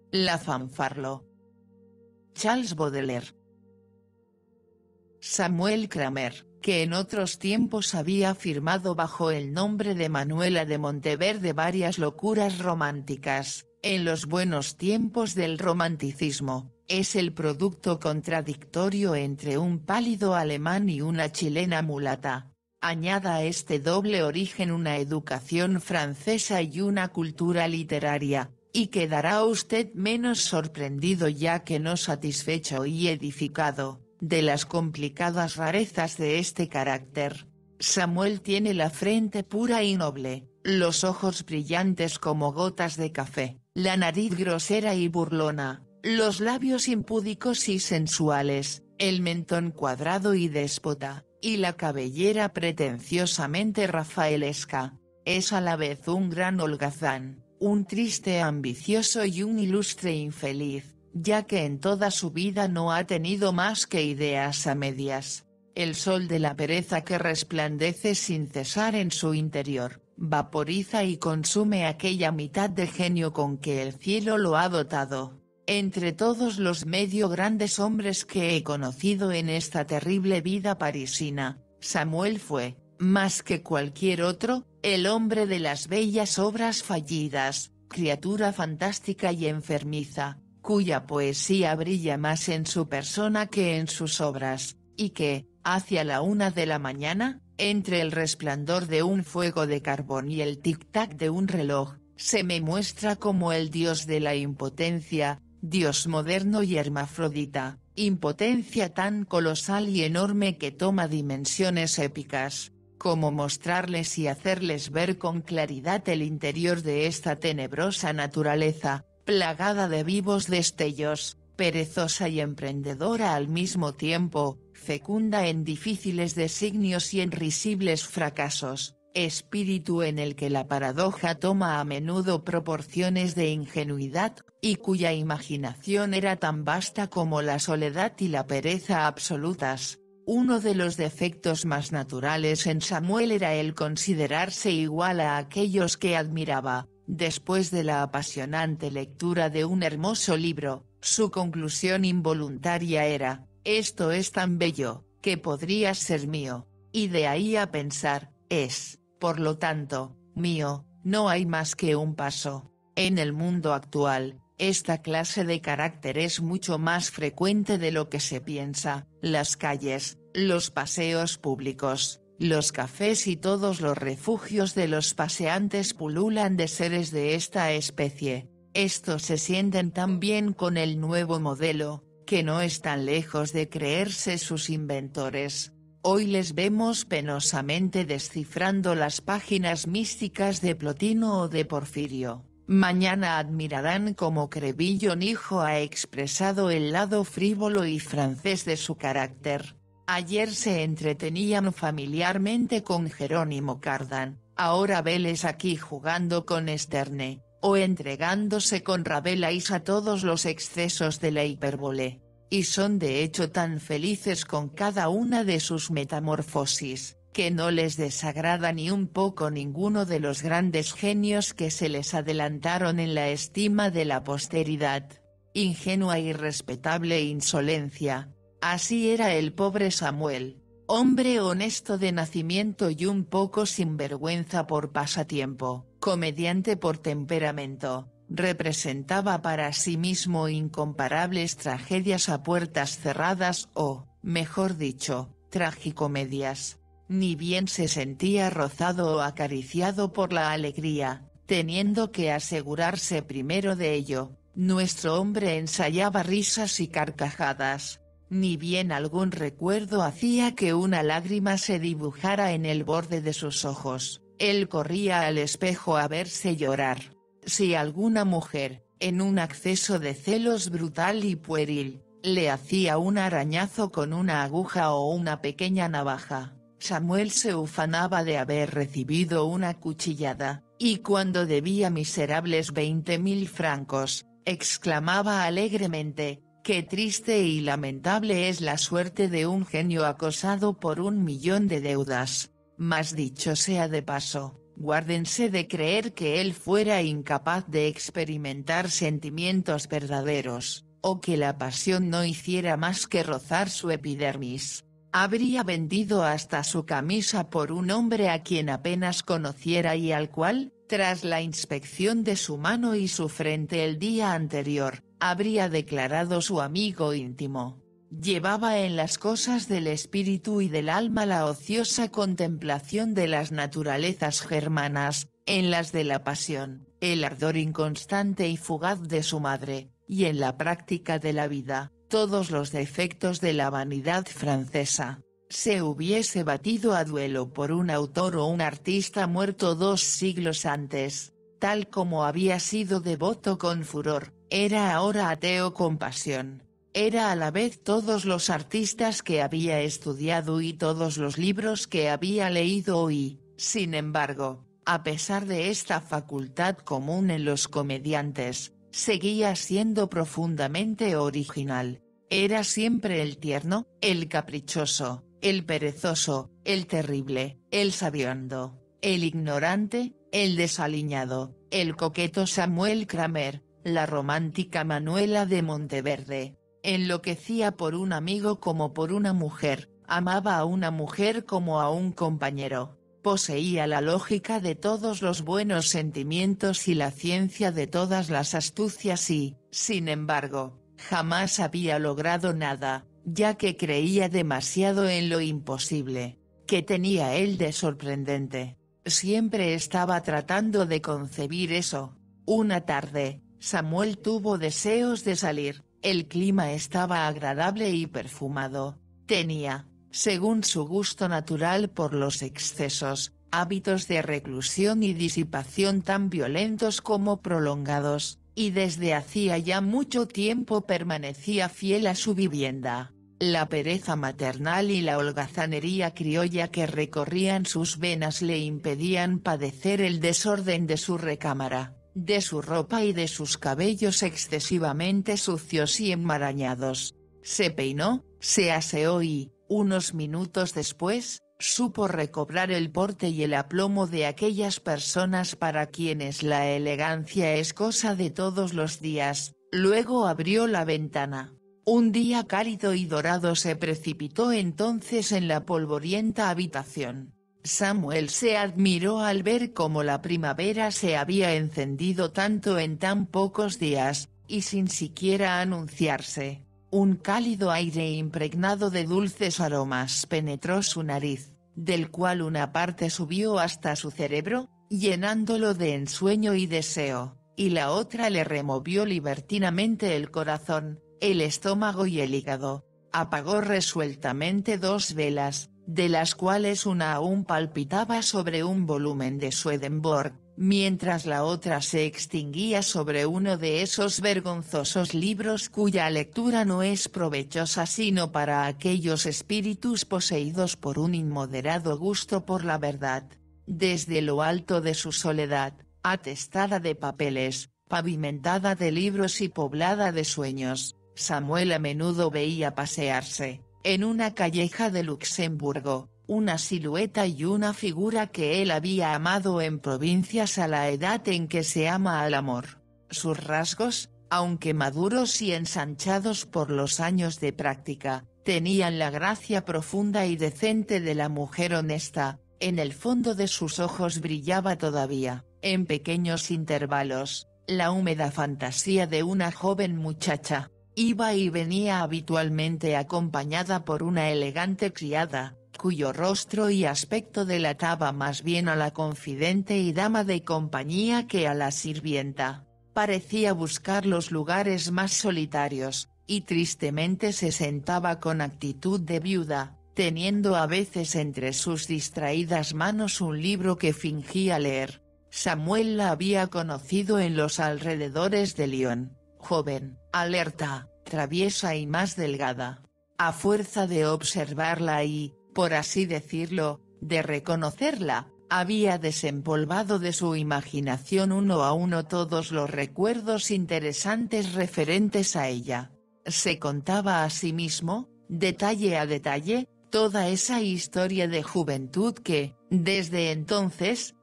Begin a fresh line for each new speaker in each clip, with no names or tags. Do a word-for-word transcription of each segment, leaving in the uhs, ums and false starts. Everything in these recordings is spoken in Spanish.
La fanfarlo. Charles Baudelaire. Samuel Kramer, que en otros tiempos había firmado bajo el nombre de Manuela de Monteverde varias locuras románticas, en los buenos tiempos del romanticismo, es el producto contradictorio entre un pálido alemán y una chilena mulata. Añada a este doble origen una educación francesa y una cultura literaria, y quedará usted menos sorprendido ya que no satisfecho y edificado, de las complicadas rarezas de este carácter. Samuel tiene la frente pura y noble, los ojos brillantes como gotas de café, la nariz grosera y burlona, los labios impúdicos y sensuales, el mentón cuadrado y déspota, y la cabellera pretenciosamente rafaelesca. Es a la vez un gran holgazán, un triste ambicioso y un ilustre infeliz, ya que en toda su vida no ha tenido más que ideas a medias. El sol de la pereza que resplandece sin cesar en su interior, vaporiza y consume aquella mitad de genio con que el cielo lo ha dotado. Entre todos los medio grandes hombres que he conocido en esta terrible vida parisina, Samuel fue, más que cualquier otro, el hombre de las bellas obras fallidas, criatura fantástica y enfermiza, cuya poesía brilla más en su persona que en sus obras, y que, hacia la una de la mañana, entre el resplandor de un fuego de carbón y el tic-tac de un reloj, se me muestra como el dios de la impotencia, dios moderno y hermafrodita, impotencia tan colosal y enorme que toma dimensiones épicas. Cómo mostrarles y hacerles ver con claridad el interior de esta tenebrosa naturaleza, plagada de vivos destellos, perezosa y emprendedora al mismo tiempo, fecunda en difíciles designios y en risibles fracasos, espíritu en el que la paradoja toma a menudo proporciones de ingenuidad, y cuya imaginación era tan vasta como la soledad y la pereza absolutas. Uno de los defectos más naturales en Samuel era el considerarse igual a aquellos que admiraba. Después de la apasionante lectura de un hermoso libro, su conclusión involuntaria era, esto es tan bello, que podría ser mío, y de ahí a pensar, es, por lo tanto, mío, no hay más que un paso. En el mundo actual, esta clase de carácter es mucho más frecuente de lo que se piensa. Las calles, los paseos públicos, los cafés y todos los refugios de los paseantes pululan de seres de esta especie. Estos se sienten tan bien con el nuevo modelo, que no están lejos de creerse sus inventores. Hoy les vemos penosamente descifrando las páginas místicas de Plotino o de Porfirio. Mañana admirarán cómo Crébillon hijo ha expresado el lado frívolo y francés de su carácter. Ayer se entretenían familiarmente con Jerónimo Cardan, ahora veles aquí jugando con Sterne, o entregándose con Rabelais a todos los excesos de la hipérbole. Y son de hecho tan felices con cada una de sus metamorfosis, que no les desagrada ni un poco ninguno de los grandes genios que se les adelantaron en la estima de la posteridad. Ingenua y respetable insolencia. Así era el pobre Samuel, hombre honesto de nacimiento y un poco sinvergüenza por pasatiempo, comediante por temperamento, representaba para sí mismo incomparables tragedias a puertas cerradas o, mejor dicho, tragicomedias. Ni bien se sentía rozado o acariciado por la alegría, teniendo que asegurarse primero de ello, nuestro hombre ensayaba risas y carcajadas. Ni bien algún recuerdo hacía que una lágrima se dibujara en el borde de sus ojos, él corría al espejo a verse llorar. Si alguna mujer, en un acceso de celos brutal y pueril, le hacía un arañazo con una aguja o una pequeña navaja, Samuel se ufanaba de haber recibido una cuchillada, y cuando debía miserables veinte mil francos, exclamaba alegremente, qué triste y lamentable es la suerte de un genio acosado por un millón de deudas. Mas dicho sea de paso, Guárdense de creer que él fuera incapaz de experimentar sentimientos verdaderos, o que la pasión no hiciera más que rozar su epidermis. Habría vendido hasta su camisa por un hombre a quien apenas conociera y al cual, tras la inspección de su mano y su frente el día anterior, habría declarado su amigo íntimo. Llevaba en las cosas del espíritu y del alma la ociosa contemplación de las naturalezas germanas, en las de la pasión, el ardor inconstante y fugaz de su madre, y en la práctica de la vida, todos los defectos de la vanidad francesa. Se hubiese batido a duelo por un autor o un artista muerto dos siglos antes, tal como había sido devoto con furor, era ahora ateo con pasión. Era a la vez todos los artistas que había estudiado y todos los libros que había leído y, sin embargo, a pesar de esta facultad común en los comediantes, seguía siendo profundamente original. Era siempre el tierno, el caprichoso, el perezoso, el terrible, el sabiondo, el ignorante, el desaliñado, el coqueto Samuel Kramer, la romántica Manuela de Monteverde. Enloquecía por un amigo como por una mujer, amaba a una mujer como a un compañero, poseía la lógica de todos los buenos sentimientos y la ciencia de todas las astucias y, sin embargo, jamás había logrado nada, ya que creía demasiado en lo imposible. ¿Qué tenía él de sorprendente? Siempre estaba tratando de concebir eso. Una tarde, Samuel tuvo deseos de salir. El clima estaba agradable y perfumado. Tenía, según su gusto natural por los excesos, hábitos de reclusión y disipación tan violentos como prolongados, y desde hacía ya mucho tiempo permanecía fiel a su vivienda. La pereza maternal y la holgazanería criolla que recorrían sus venas le impedían padecer el desorden de su recámara, de su ropa y de sus cabellos excesivamente sucios y enmarañados. Se peinó, se aseó y, unos minutos después, supo recobrar el porte y el aplomo de aquellas personas para quienes la elegancia es cosa de todos los días. Luego abrió la ventana. Un día cálido y dorado se precipitó entonces en la polvorienta habitación. Samuel se admiró al ver cómo la primavera se había encendido tanto en tan pocos días, y sin siquiera anunciarse. Un cálido aire impregnado de dulces aromas penetró su nariz, del cual una parte subió hasta su cerebro, llenándolo de ensueño y deseo, y la otra le removió libertinamente el corazón, el estómago y el hígado. Apagó resueltamente dos velas, de las cuales una aún palpitaba sobre un volumen de Swedenborg, mientras la otra se extinguía sobre uno de esos vergonzosos libros cuya lectura no es provechosa sino para aquellos espíritus poseídos por un inmoderado gusto por la verdad. Desde lo alto de su soledad, atestada de papeles, pavimentada de libros y poblada de sueños, Samuel a menudo veía pasearse, en una calleja de Luxemburgo, una silueta y una figura que él había amado en provincias a la edad en que se ama al amor. Sus rasgos, aunque maduros y ensanchados por los años de práctica, tenían la gracia profunda y decente de la mujer honesta. En el fondo de sus ojos brillaba todavía, en pequeños intervalos, la húmeda fantasía de una joven muchacha. Iba y venía habitualmente acompañada por una elegante criada, cuyo rostro y aspecto delataba más bien a la confidente y dama de compañía que a la sirvienta. Parecía buscar los lugares más solitarios, y tristemente se sentaba con actitud de viuda, teniendo a veces entre sus distraídas manos un libro que fingía leer. Samuel la había conocido en los alrededores de Lyon, joven, alerta, traviesa y más delgada. A fuerza de observarla y, por así decirlo, de reconocerla, había desempolvado de su imaginación uno a uno todos los recuerdos interesantes referentes a ella. Se contaba a sí mismo, detalle a detalle, toda esa historia de juventud que, desde entonces,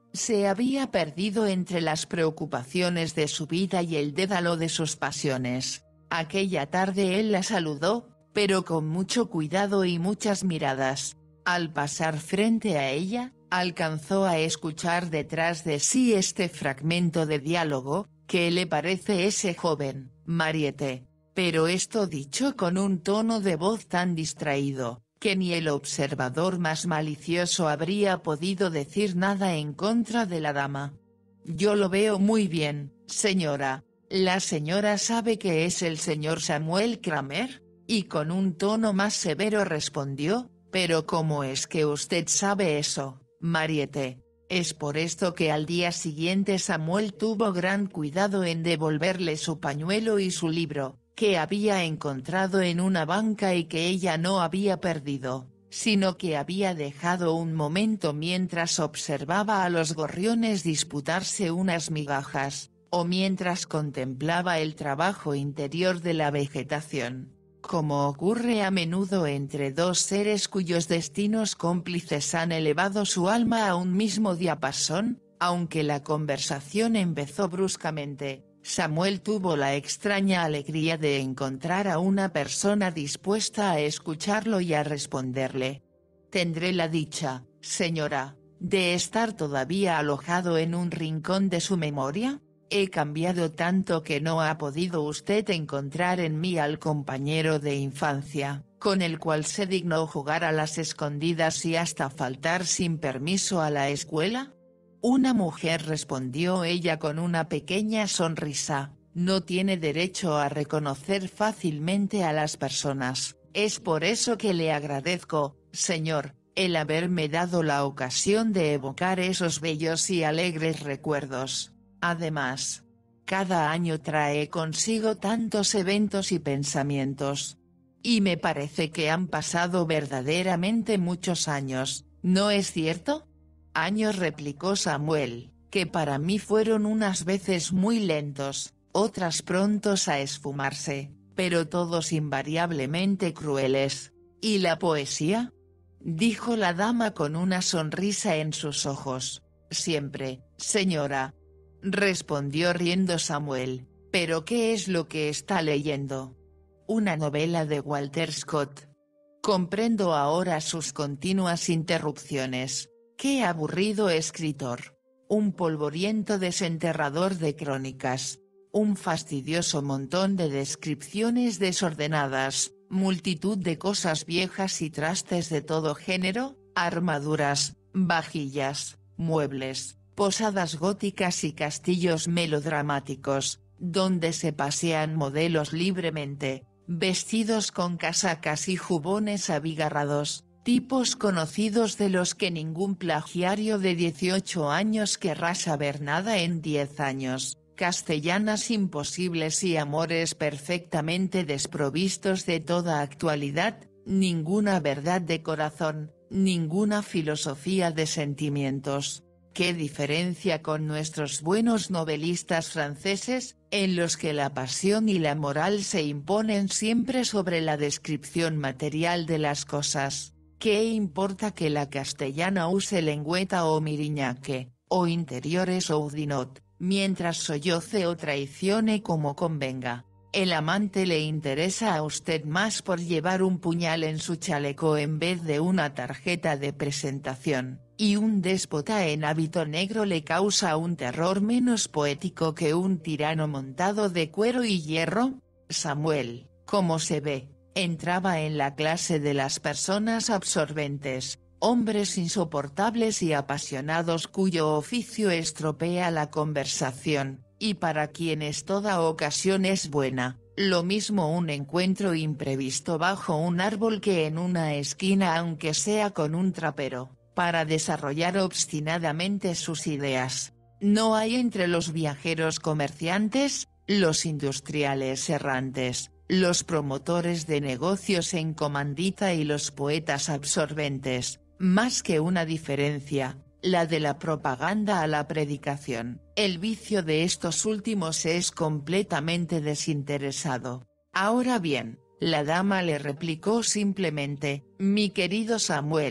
Se había perdido entre las preocupaciones de su vida y el dédalo de sus pasiones. Aquella tarde él la saludó, pero con mucho cuidado y muchas miradas. Al pasar frente a ella, alcanzó a escuchar detrás de sí este fragmento de diálogo: ¿qué le parece ese joven, Mariette? Pero esto dicho con un tono de voz tan distraído, que ni el observador más malicioso habría podido decir nada en contra de la dama. Yo lo veo muy bien, señora. ¿La señora sabe que es el señor Samuel Kramer? Y con un tono más severo respondió: pero ¿cómo es que usted sabe eso, Mariette? Es por esto que al día siguiente Samuel tuvo gran cuidado en devolverle su pañuelo y su libro, que había encontrado en una banca y que ella no había perdido, sino que había dejado un momento mientras observaba a los gorriones disputarse unas migajas, o mientras contemplaba el trabajo interior de la vegetación. Como ocurre a menudo entre dos seres cuyos destinos cómplices han elevado su alma a un mismo diapasón, aunque la conversación empezó bruscamente, Samuel tuvo la extraña alegría de encontrar a una persona dispuesta a escucharlo y a responderle. Tendré la dicha, señora, de estar todavía alojado en un rincón de su memoria. He cambiado tanto que no ha podido usted encontrar en mí al compañero de infancia, con el cual se dignó jugar a las escondidas y hasta faltar sin permiso a la escuela. Una mujer, respondió ella con una pequeña sonrisa, no tiene derecho a reconocer fácilmente a las personas. Es por eso que le agradezco, señor, el haberme dado la ocasión de evocar esos bellos y alegres recuerdos. Además, cada año trae consigo tantos eventos y pensamientos. Y me parece que han pasado verdaderamente muchos años, ¿no es cierto? Años, replicó Samuel, que para mí fueron unas veces muy lentos, otras prontos a esfumarse, pero todos invariablemente crueles. ¿Y la poesía? Dijo la dama con una sonrisa en sus ojos. Siempre, señora. Respondió riendo Samuel. ¿Pero qué es lo que está leyendo? Una novela de Walter Scott. Comprendo ahora sus continuas interrupciones. ¡Qué aburrido escritor! Un polvoriento desenterrador de crónicas. Un fastidioso montón de descripciones desordenadas, multitud de cosas viejas y trastes de todo género, armaduras, vajillas, muebles, posadas góticas y castillos melodramáticos, donde se pasean modelos libremente, vestidos con casacas y jubones abigarrados, tipos conocidos de los que ningún plagiario de dieciocho años querrá saber nada en diez años, castellanas imposibles y amores perfectamente desprovistos de toda actualidad, ninguna verdad de corazón, ninguna filosofía de sentimientos. ¿Qué diferencia con nuestros buenos novelistas franceses, en los que la pasión y la moral se imponen siempre sobre la descripción material de las cosas? ¿Qué importa que la castellana use lengüeta o miriñaque, o interiores o udinot, mientras solloce o traicione como convenga? El amante le interesa a usted más por llevar un puñal en su chaleco en vez de una tarjeta de presentación, y un déspota en hábito negro le causa un terror menos poético que un tirano montado de cuero y hierro. Samuel, como se ve, entraba en la clase de las personas absorbentes, hombres insoportables y apasionados cuyo oficio estropea la conversación, y para quienes toda ocasión es buena, lo mismo un encuentro imprevisto bajo un árbol que en una esquina aunque sea con un trapero, para desarrollar obstinadamente sus ideas. No hay entre los viajeros comerciantes, los industriales errantes, los promotores de negocios en comandita y los poetas absorbentes, más que una diferencia, la de la propaganda a la predicación. El vicio de estos últimos es completamente desinteresado. Ahora bien, la dama le replicó simplemente, mi querido Samuel,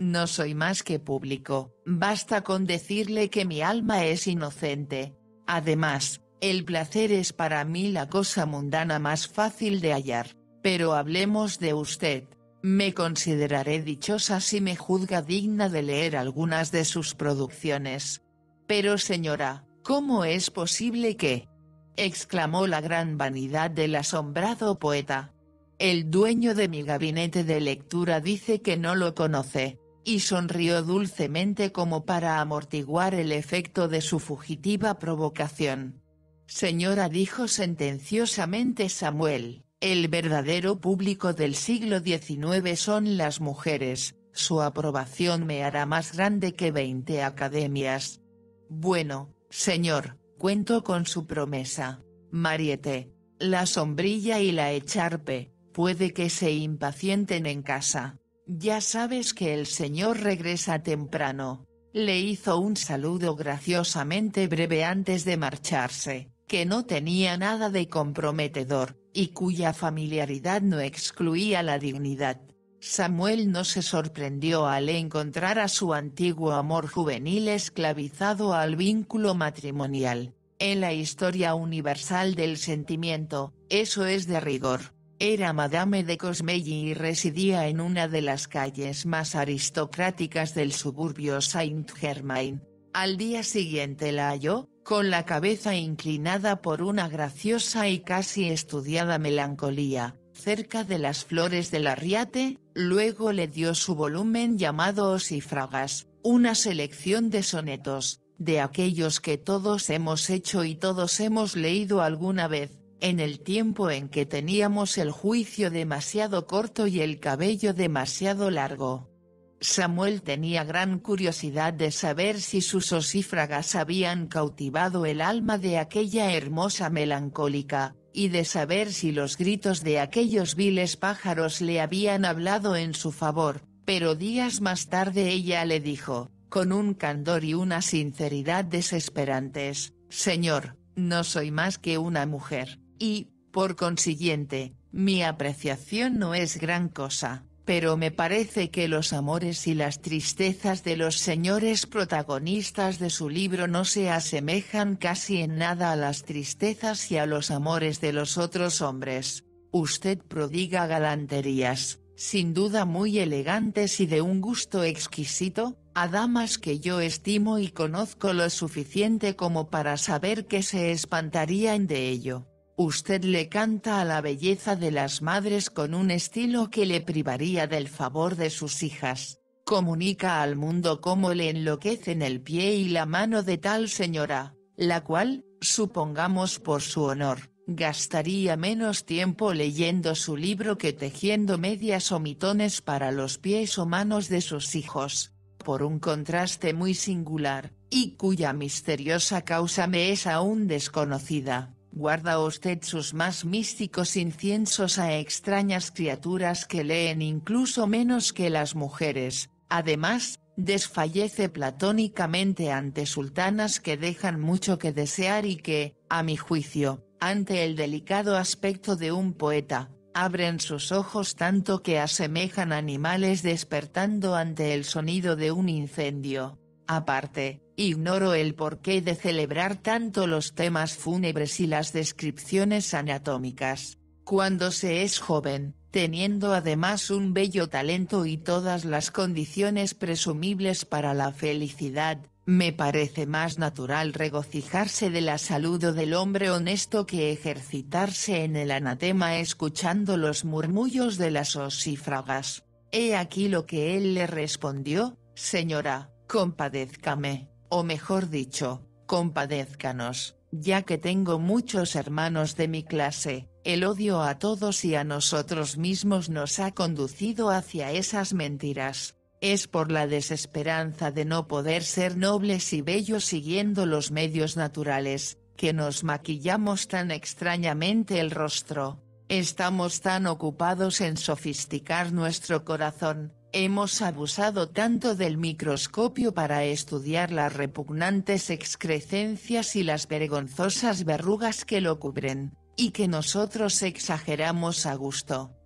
no soy más que público, basta con decirle que mi alma es inocente. Además, el placer es para mí la cosa mundana más fácil de hallar. Pero hablemos de usted. Me consideraré dichosa si me juzga digna de leer algunas de sus producciones. Pero señora, ¿cómo es posible que? Exclamó la gran vanidad del asombrado poeta. El dueño de mi gabinete de lectura dice que no lo conoce, y sonrió dulcemente como para amortiguar el efecto de su fugitiva provocación. Señora, dijo sentenciosamente Samuel, el verdadero público del siglo diecinueve son las mujeres, su aprobación me hará más grande que veinte academias. Bueno, señor, cuento con su promesa. Mariette, la sombrilla y la echarpe, puede que se impacienten en casa. Ya sabes que el señor regresa temprano. Le hizo un saludo graciosamente breve antes de marcharse, que no tenía nada de comprometedor, y cuya familiaridad no excluía la dignidad. Samuel no se sorprendió al encontrar a su antiguo amor juvenil esclavizado al vínculo matrimonial. En la historia universal del sentimiento, eso es de rigor. Era Madame de Cosmelles y residía en una de las calles más aristocráticas del suburbio Saint-Germain. Al día siguiente la halló, con la cabeza inclinada por una graciosa y casi estudiada melancolía, cerca de las flores del arriate. Luego le dio su volumen llamado Osífragas, una selección de sonetos, de aquellos que todos hemos hecho y todos hemos leído alguna vez, en el tiempo en que teníamos el juicio demasiado corto y el cabello demasiado largo. Samuel tenía gran curiosidad de saber si sus osífragas habían cautivado el alma de aquella hermosa melancólica, y de saber si los gritos de aquellos viles pájaros le habían hablado en su favor, pero días más tarde ella le dijo, con un candor y una sinceridad desesperantes, «Señor, no soy más que una mujer, y, por consiguiente, mi apreciación no es gran cosa. Pero me parece que los amores y las tristezas de los señores protagonistas de su libro no se asemejan casi en nada a las tristezas y a los amores de los otros hombres. Usted prodiga galanterías, sin duda muy elegantes y de un gusto exquisito, a damas que yo estimo y conozco lo suficiente como para saber que se espantarían de ello. Usted le canta a la belleza de las madres con un estilo que le privaría del favor de sus hijas. Comunica al mundo cómo le enloquecen el pie y la mano de tal señora, la cual, supongamos por su honor, gastaría menos tiempo leyendo su libro que tejiendo medias o mitones para los pies o manos de sus hijos, por un contraste muy singular, y cuya misteriosa causa me es aún desconocida. Guarda usted sus más místicos inciensos a extrañas criaturas que leen incluso menos que las mujeres, además, desfallece platónicamente ante sultanas que dejan mucho que desear y que, a mi juicio, ante el delicado aspecto de un poeta, abren sus ojos tanto que asemejan animales despertando ante el sonido de un incendio. Aparte, ignoro el porqué de celebrar tanto los temas fúnebres y las descripciones anatómicas. Cuando se es joven, teniendo además un bello talento y todas las condiciones presumibles para la felicidad, me parece más natural regocijarse de la salud del hombre honesto que ejercitarse en el anatema escuchando los murmullos de las osífragas. He aquí lo que él le respondió: señora, compadézcame, o mejor dicho, compadézcanos, ya que tengo muchos hermanos de mi clase. El odio a todos y a nosotros mismos nos ha conducido hacia esas mentiras. Es por la desesperanza de no poder ser nobles y bellos siguiendo los medios naturales, que nos maquillamos tan extrañamente el rostro. Estamos tan ocupados en sofisticar nuestro corazón, hemos abusado tanto del microscopio para estudiar las repugnantes excrescencias y las vergonzosas verrugas que lo cubren, y que nosotros exageramos a gusto,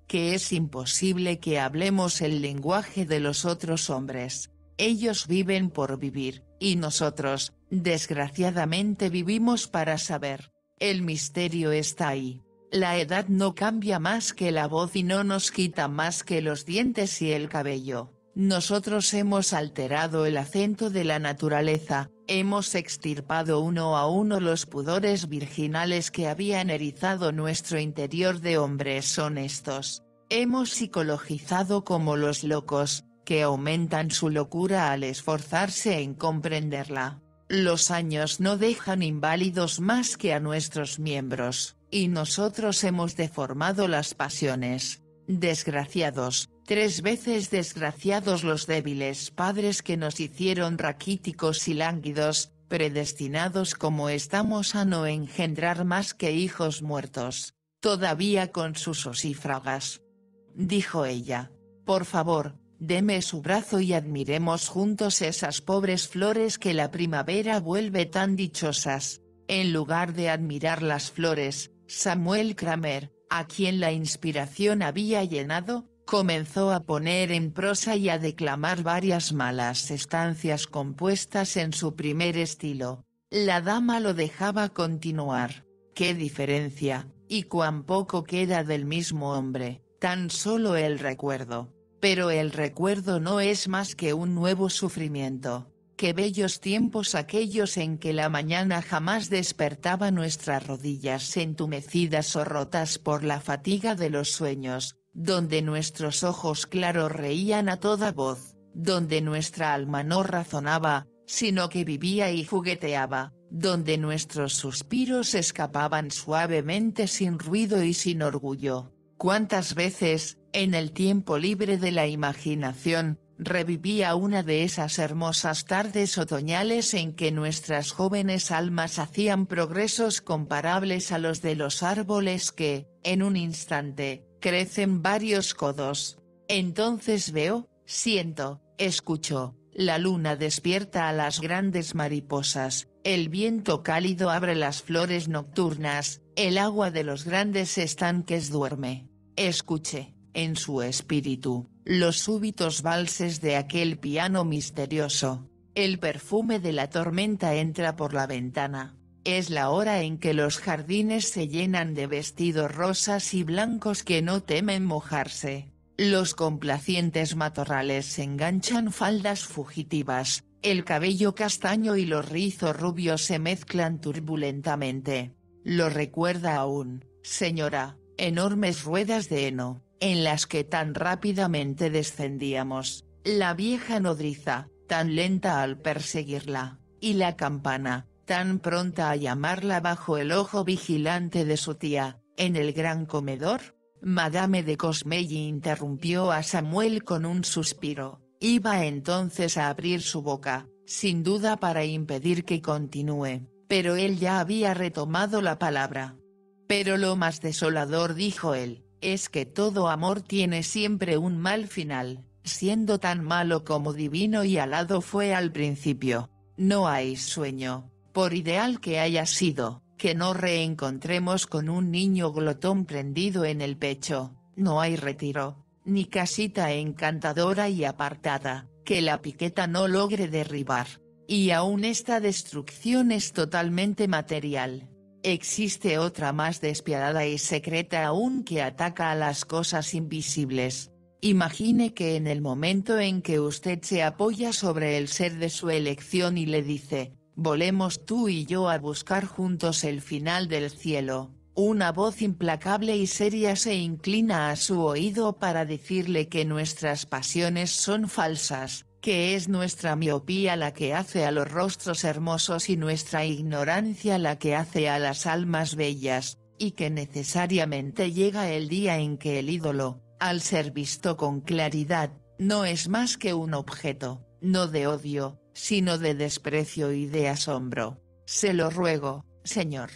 que es imposible que hablemos el lenguaje de los otros hombres. Ellos viven por vivir, y nosotros, desgraciadamente vivimos para saber. El misterio está ahí. La edad no cambia más que la voz y no nos quita más que los dientes y el cabello. Nosotros hemos alterado el acento de la naturaleza, hemos extirpado uno a uno los pudores virginales que habían erizado nuestro interior de hombres honestos. Hemos psicologizado como los locos, que aumentan su locura al esforzarse en comprenderla. Los años no dejan inválidos más que a nuestros miembros, y nosotros hemos deformado las pasiones. Desgraciados, tres veces desgraciados los débiles padres que nos hicieron raquíticos y lánguidos, predestinados como estamos a no engendrar más que hijos muertos, todavía con sus osífragas. Dijo ella. Por favor, deme su brazo y admiremos juntos esas pobres flores que la primavera vuelve tan dichosas. En lugar de admirar las flores, Samuel Kramer, a quien la inspiración había llenado, comenzó a poner en prosa y a declamar varias malas estancias compuestas en su primer estilo. La dama lo dejaba continuar. ¡Qué diferencia, y cuán poco queda del mismo hombre! Tan solo el recuerdo. Pero el recuerdo no es más que un nuevo sufrimiento. Qué bellos tiempos aquellos en que la mañana jamás despertaba nuestras rodillas entumecidas o rotas por la fatiga de los sueños, donde nuestros ojos claros reían a toda voz, donde nuestra alma no razonaba, sino que vivía y jugueteaba, donde nuestros suspiros escapaban suavemente sin ruido y sin orgullo. ¿Cuántas veces, en el tiempo libre de la imaginación, revivía una de esas hermosas tardes otoñales en que nuestras jóvenes almas hacían progresos comparables a los de los árboles que, en un instante, crecen varios codos? Entonces veo, siento, escucho, la luna despierta a las grandes mariposas, el viento cálido abre las flores nocturnas, el agua de los grandes estanques duerme. Escuche, en su espíritu, los súbitos valses de aquel piano misterioso. El perfume de la tormenta entra por la ventana. Es la hora en que los jardines se llenan de vestidos rosas y blancos que no temen mojarse. Los complacientes matorrales enganchan faldas fugitivas, el cabello castaño y los rizos rubios se mezclan turbulentamente. Lo recuerda aún, señora, enormes ruedas de heno, en las que tan rápidamente descendíamos, la vieja nodriza, tan lenta al perseguirla, y la campana, tan pronta a llamarla bajo el ojo vigilante de su tía, en el gran comedor. Madame de Cosmelli interrumpió a Samuel con un suspiro, iba entonces a abrir su boca, sin duda para impedir que continúe, pero él ya había retomado la palabra. Pero lo más desolador, dijo él, es que todo amor tiene siempre un mal final, siendo tan malo como divino y alado fue al principio. No hay sueño, por ideal que haya sido, que no reencontremos con un niño glotón prendido en el pecho, no hay retiro, ni casita encantadora y apartada, que la piqueta no logre derribar. Y aún esta destrucción es totalmente material. Existe otra más despiadada y secreta aún que ataca a las cosas invisibles. Imagine que en el momento en que usted se apoya sobre el ser de su elección y le dice, volemos tú y yo a buscar juntos el final del cielo, una voz implacable y seria se inclina a su oído para decirle que nuestras pasiones son falsas, que es nuestra miopía la que hace a los rostros hermosos y nuestra ignorancia la que hace a las almas bellas, y que necesariamente llega el día en que el ídolo, al ser visto con claridad, no es más que un objeto, no de odio, sino de desprecio y de asombro. Se lo ruego, señor.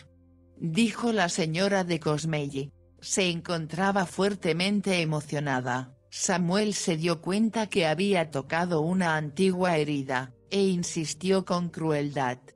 Dijo la señora de Cosmelli. Se encontraba fuertemente emocionada. Samuel se dio cuenta que había tocado una antigua herida, e insistió con crueldad.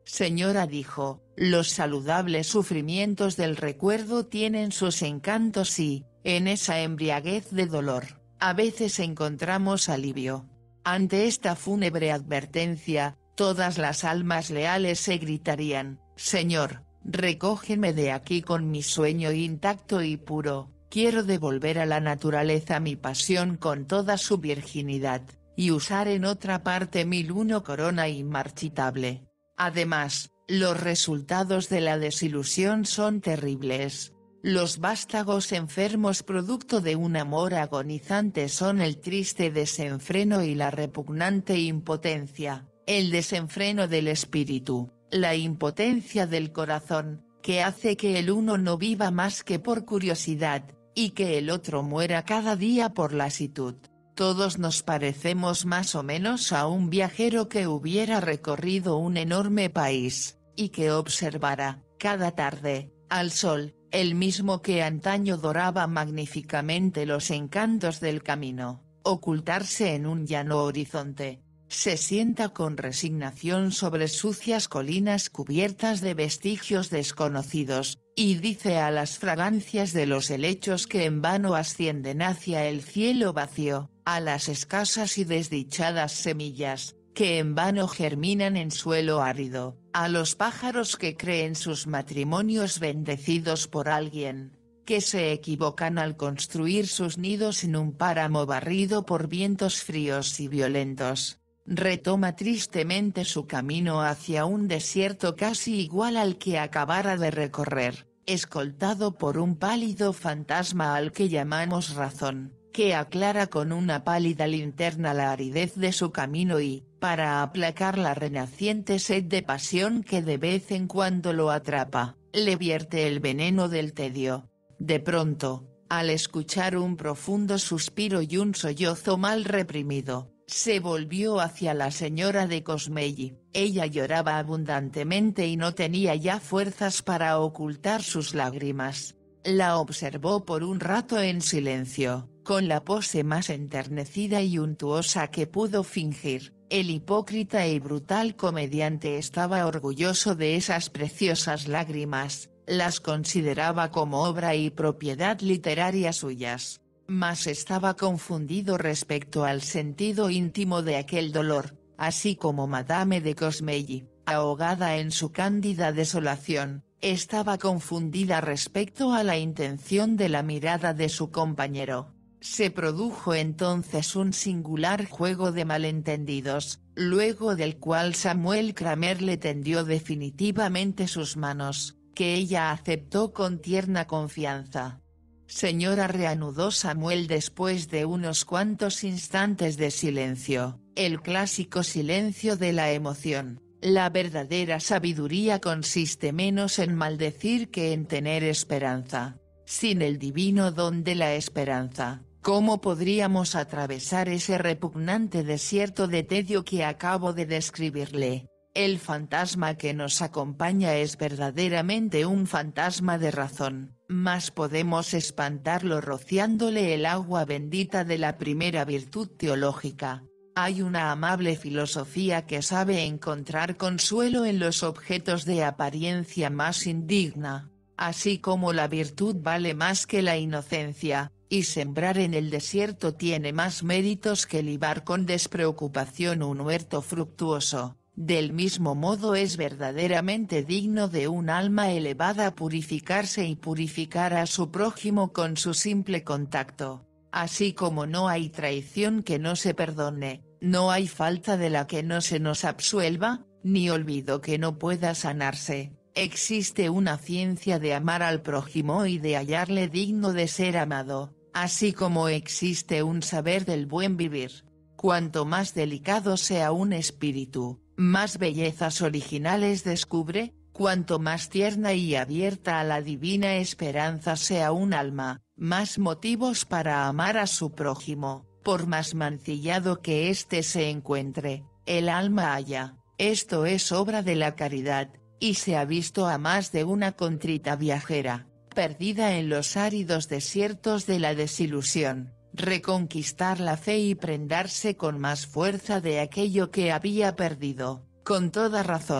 Señora, dijo, los saludables sufrimientos del recuerdo tienen sus encantos y, en esa embriaguez de dolor, a veces encontramos alivio. Ante esta fúnebre advertencia, todas las almas leales se gritarían: Señor, recógeme de aquí con mi sueño intacto y puro, quiero devolver a la naturaleza mi pasión con toda su virginidad, y usar en otra parte mi luno corona inmarchitable. Además, los resultados de la desilusión son terribles. Los vástagos enfermos producto de un amor agonizante son el triste desenfreno y la repugnante impotencia, el desenfreno del espíritu, la impotencia del corazón, que hace que el uno no viva más que por curiosidad, y que el otro muera cada día por lasitud. Todos nos parecemos más o menos a un viajero que hubiera recorrido un enorme país, y que observara, cada tarde, al sol, el mismo que antaño doraba magníficamente los encantos del camino, ocultarse en un llano horizonte. Se sienta con resignación sobre sucias colinas cubiertas de vestigios desconocidos, y dice a las fragancias de los helechos que en vano ascienden hacia el cielo vacío, a las escasas y desdichadas semillas, que en vano germinan en suelo árido, a los pájaros que creen sus matrimonios bendecidos por alguien, que se equivocan al construir sus nidos en un páramo barrido por vientos fríos y violentos. Retoma tristemente su camino hacia un desierto casi igual al que acabara de recorrer, escoltado por un pálido fantasma al que llamamos razón, que aclara con una pálida linterna la aridez de su camino y, para aplacar la renaciente sed de pasión que de vez en cuando lo atrapa, le vierte el veneno del tedio. De pronto, al escuchar un profundo suspiro y un sollozo mal reprimido, se volvió hacia la señora de Cosmelli. Ella lloraba abundantemente y no tenía ya fuerzas para ocultar sus lágrimas. La observó por un rato en silencio, con la pose más enternecida y untuosa que pudo fingir. El hipócrita y brutal comediante estaba orgulloso de esas preciosas lágrimas, las consideraba como obra y propiedad literaria suyas. Mas estaba confundido respecto al sentido íntimo de aquel dolor, así como Madame de Cosmelli, ahogada en su cándida desolación, estaba confundida respecto a la intención de la mirada de su compañero. Se produjo entonces un singular juego de malentendidos, luego del cual Samuel Kramer le tendió definitivamente sus manos, que ella aceptó con tierna confianza. Señora, reanudó Samuel después de unos cuantos instantes de silencio, el clásico silencio de la emoción. La verdadera sabiduría consiste menos en maldecir que en tener esperanza. Sin el divino don de la esperanza, ¿cómo podríamos atravesar ese repugnante desierto de tedio que acabo de describirle? El fantasma que nos acompaña es verdaderamente un fantasma de razón, mas podemos espantarlo rociándole el agua bendita de la primera virtud teológica. Hay una amable filosofía que sabe encontrar consuelo en los objetos de apariencia más indigna, así como la virtud vale más que la inocencia, y sembrar en el desierto tiene más méritos que libar con despreocupación un huerto fructuoso. Del mismo modo es verdaderamente digno de un alma elevada purificarse y purificar a su prójimo con su simple contacto. Así como no hay traición que no se perdone, no hay falta de la que no se nos absuelva, ni olvido que no pueda sanarse, existe una ciencia de amar al prójimo y de hallarle digno de ser amado, así como existe un saber del buen vivir. Cuanto más delicado sea un espíritu, más bellezas originales descubre, cuanto más tierna y abierta a la divina esperanza sea un alma, más motivos para amar a su prójimo, por más mancillado que éste se encuentre, el alma halla. Esto es obra de la caridad, y se ha visto a más de una contrita viajera, perdida en los áridos desiertos de la desilusión, reconquistar la fe y prendarse con más fuerza de aquello que había perdido. Con toda razón,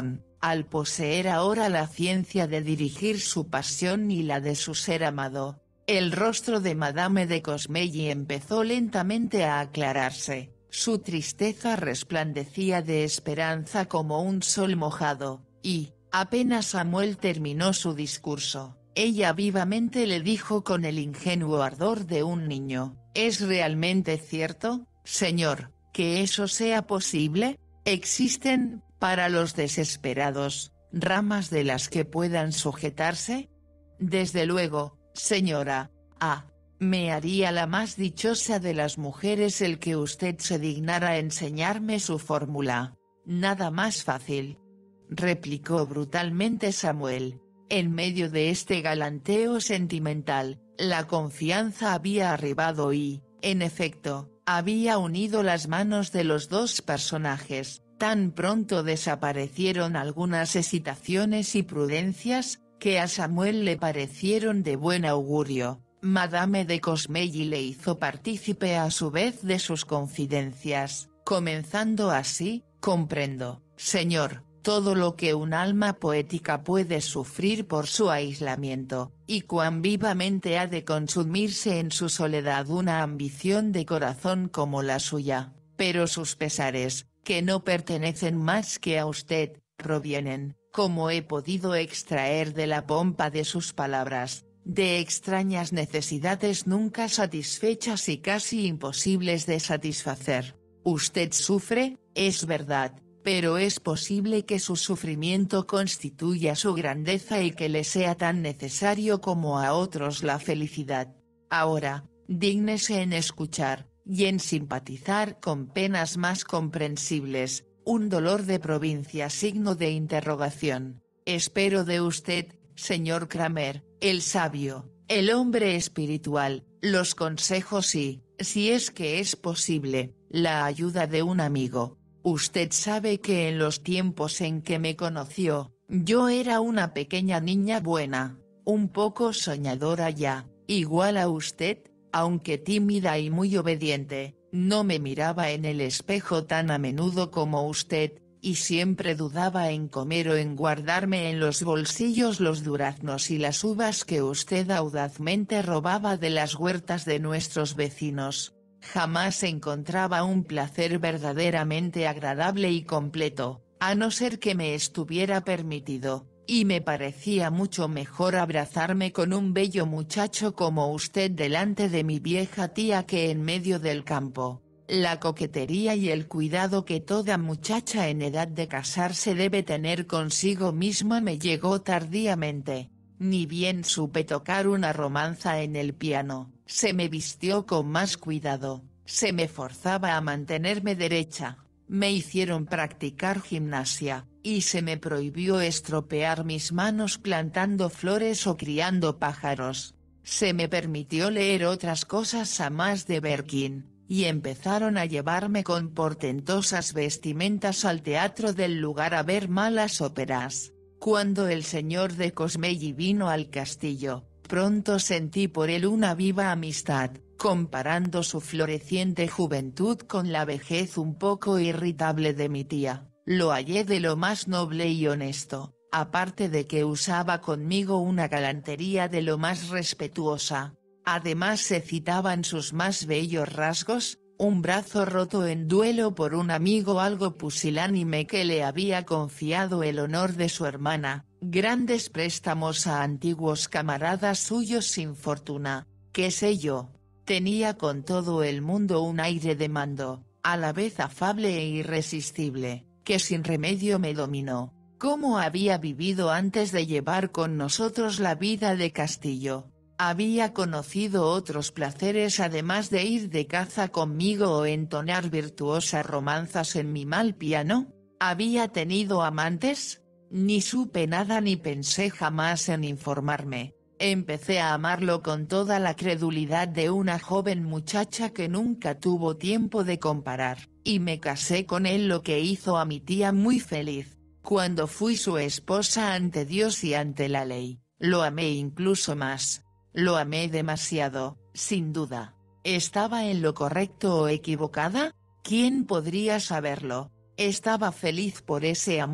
al poseer ahora la ciencia de dirigir su pasión y la de su ser amado, el rostro de Madame de Cosmelli empezó lentamente a aclararse, su tristeza resplandecía de esperanza como un sol mojado, y, apenas Samuel terminó su discurso, ella vivamente le dijo con el ingenuo ardor de un niño: ¿Es realmente cierto, señor, que eso sea posible? ¿Existen, para los desesperados, ramas de las que puedan sujetarse? Desde luego, señora. Ah, me haría la más dichosa de las mujeres el que usted se dignara enseñarme su fórmula. Nada más fácil, replicó brutalmente Samuel. En medio de este galanteo sentimental, la confianza había arribado y, en efecto, había unido las manos de los dos personajes. Tan pronto desaparecieron algunas hesitaciones y prudencias, que a Samuel le parecieron de buen augurio. Madame de Cosmelli le hizo partícipe a su vez de sus confidencias, comenzando así: comprendo, señor, todo lo que un alma poética puede sufrir por su aislamiento, y cuán vivamente ha de consumirse en su soledad una ambición de corazón como la suya, pero sus pesares, que no pertenecen más que a usted, provienen, como he podido extraer de la pompa de sus palabras, de extrañas necesidades nunca satisfechas y casi imposibles de satisfacer. Usted sufre, es verdad, pero es posible que su sufrimiento constituya su grandeza y que le sea tan necesario como a otros la felicidad. Ahora, dígnese en escuchar, y en simpatizar con penas más comprensibles, un dolor de provincia signo de interrogación. Espero de usted, señor Kramer, el sabio, el hombre espiritual, los consejos y, si es que es posible, la ayuda de un amigo. Usted sabe que en los tiempos en que me conoció, yo era una pequeña niña buena, un poco soñadora ya, igual a usted, aunque tímida y muy obediente, no me miraba en el espejo tan a menudo como usted, y siempre dudaba en comer o en guardarme en los bolsillos los duraznos y las uvas que usted audazmente robaba de las huertas de nuestros vecinos. Jamás encontraba un placer verdaderamente agradable y completo, a no ser que me estuviera permitido, y me parecía mucho mejor abrazarme con un bello muchacho como usted delante de mi vieja tía que en medio del campo. La coquetería y el cuidado que toda muchacha en edad de casarse debe tener consigo misma me llegó tardíamente. Ni bien supe tocar una romanza en el piano, se me vistió con más cuidado, se me forzaba a mantenerme derecha, me hicieron practicar gimnasia, y se me prohibió estropear mis manos plantando flores o criando pájaros. Se me permitió leer otras cosas a más de Berkin, y empezaron a llevarme con portentosas vestimentas al teatro del lugar a ver malas óperas. Cuando el señor de Cosmelli vino al castillo, pronto sentí por él una viva amistad, comparando su floreciente juventud con la vejez un poco irritable de mi tía. Lo hallé de lo más noble y honesto, aparte de que usaba conmigo una galantería de lo más respetuosa. Además se citaban sus más bellos rasgos, un brazo roto en duelo por un amigo algo pusilánime que le había confiado el honor de su hermana, grandes préstamos a antiguos camaradas suyos sin fortuna, qué sé yo. Tenía con todo el mundo un aire de mando, a la vez afable e irresistible, que sin remedio me dominó. ¿Cómo había vivido antes de llevar con nosotros la vida de castillo? Había conocido otros placeres además de ir de caza conmigo o entonar virtuosas romanzas en mi mal piano. ¿Había tenido amantes? Ni supe nada ni pensé jamás en informarme. Empecé a amarlo con toda la credulidad de una joven muchacha que nunca tuvo tiempo de comparar, y me casé con él, lo que hizo a mi tía muy feliz. Cuando fui su esposa ante Dios y ante la ley, lo amé incluso más. Lo amé demasiado, sin duda. ¿Estaba en lo correcto o equivocada? ¿Quién podría saberlo? Estaba feliz por ese amor,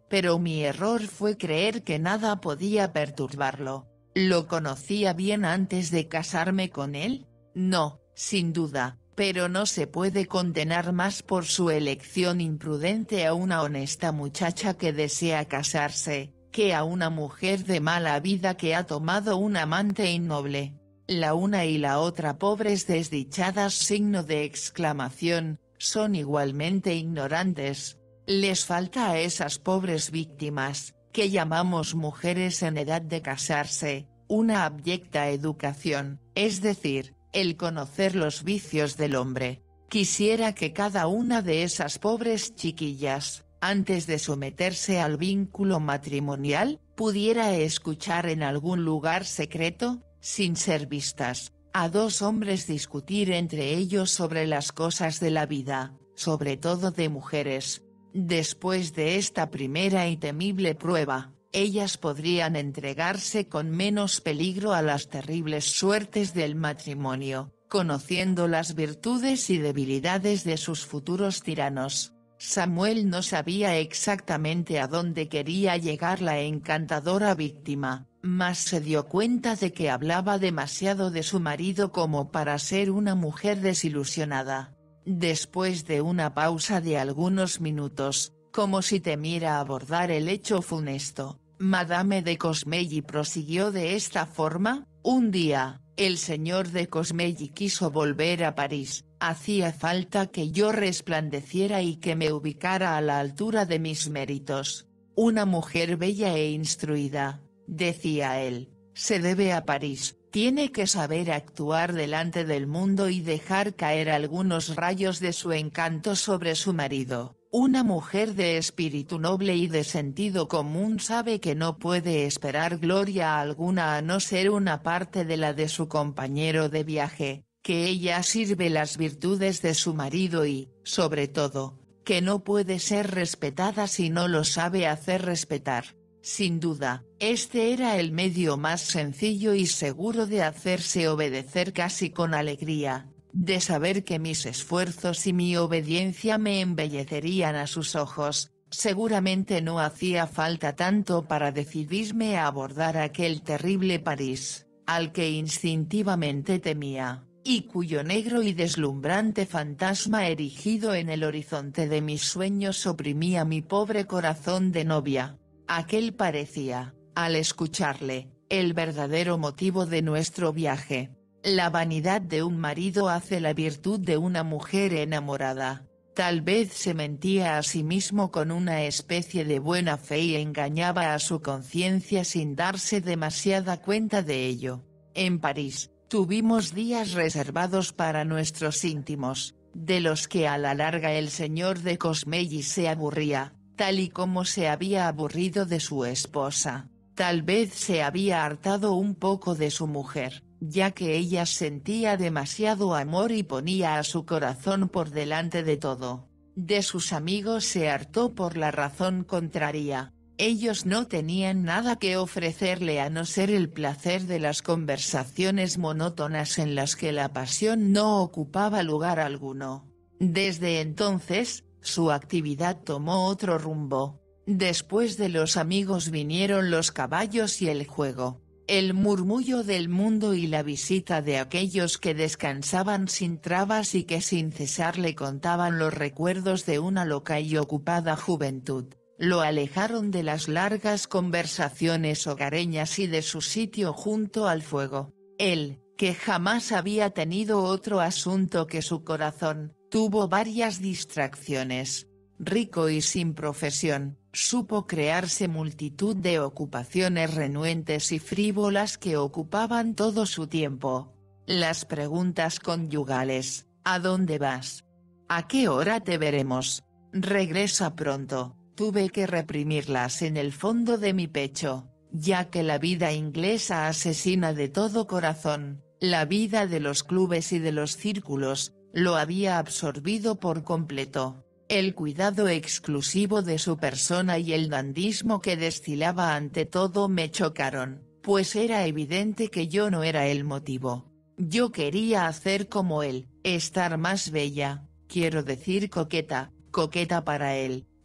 pero mi error fue creer que nada podía perturbarlo. ¿Lo conocía bien antes de casarme con él? No, sin duda, pero no se puede condenar más por su elección imprudente a una honesta muchacha que desea casarse, que a una mujer de mala vida que ha tomado un amante innoble. La una y la otra pobres desdichadas signo de exclamación, son igualmente ignorantes. Les falta a esas pobres víctimas, que llamamos mujeres en edad de casarse, una abyecta educación, es decir, el conocer los vicios del hombre. Quisiera que cada una de esas pobres chiquillas, antes de someterse al vínculo matrimonial, pudiera escuchar en algún lugar secreto, sin ser vistas, a dos hombres discutir entre ellos sobre las cosas de la vida, sobre todo de mujeres. Después de esta primera y temible prueba, ellas podrían entregarse con menos peligro a las terribles suertes del matrimonio, conociendo las virtudes y debilidades de sus futuros tiranos. Samuel no sabía exactamente a dónde quería llegar la encantadora víctima, mas se dio cuenta de que hablaba demasiado de su marido como para ser una mujer desilusionada. Después de una pausa de algunos minutos, como si temiera abordar el hecho funesto, Madame de Cosmegny prosiguió de esta forma: un día, el señor de Cosmegny quiso volver a París, hacía falta que yo resplandeciera y que me ubicara a la altura de mis méritos. Una mujer bella e instruida, decía él, se debe a París, tiene que saber actuar delante del mundo y dejar caer algunos rayos de su encanto sobre su marido. Una mujer de espíritu noble y de sentido común sabe que no puede esperar gloria alguna a no ser una parte de la de su compañero de viaje, que ella sirve las virtudes de su marido y, sobre todo, que no puede ser respetada si no lo sabe hacer respetar. Sin duda, este era el medio más sencillo y seguro de hacerse obedecer casi con alegría, de saber que mis esfuerzos y mi obediencia me embellecerían a sus ojos. Seguramente no hacía falta tanto para decidirme a abordar aquel terrible París, al que instintivamente temía, y cuyo negro y deslumbrante fantasma erigido en el horizonte de mis sueños oprimía mi pobre corazón de novia. Aquel parecía, al escucharle, el verdadero motivo de nuestro viaje. La vanidad de un marido hace la virtud de una mujer enamorada. Tal vez se mentía a sí mismo con una especie de buena fe y engañaba a su conciencia sin darse demasiada cuenta de ello. En París, tuvimos días reservados para nuestros íntimos, de los que a la larga el señor de Cosmegny se aburría, tal y como se había aburrido de su esposa. Tal vez se había hartado un poco de su mujer, ya que ella sentía demasiado amor y ponía a su corazón por delante de todo. De sus amigos se hartó por la razón contraria. Ellos no tenían nada que ofrecerle a no ser el placer de las conversaciones monótonas en las que la pasión no ocupaba lugar alguno. Desde entonces, su actividad tomó otro rumbo. Después de los amigos vinieron los caballos y el juego, el murmullo del mundo y la visita de aquellos que descansaban sin trabas y que sin cesar le contaban los recuerdos de una loca y ocupada juventud. Lo alejaron de las largas conversaciones hogareñas y de su sitio junto al fuego. Él, que jamás había tenido otro asunto que su corazón, tuvo varias distracciones. Rico y sin profesión, supo crearse multitud de ocupaciones renuentes y frívolas que ocupaban todo su tiempo. Las preguntas conyugales: ¿a dónde vas? ¿A qué hora te veremos? Regresa pronto. Tuve que reprimirlas en el fondo de mi pecho, ya que la vida inglesa asesina de todo corazón, la vida de los clubes y de los círculos, lo había absorbido por completo. El cuidado exclusivo de su persona y el dandismo que destilaba ante todo me chocaron, pues era evidente que yo no era el motivo. Yo quería hacer como él, estar más bella, quiero decir coqueta, coqueta para él,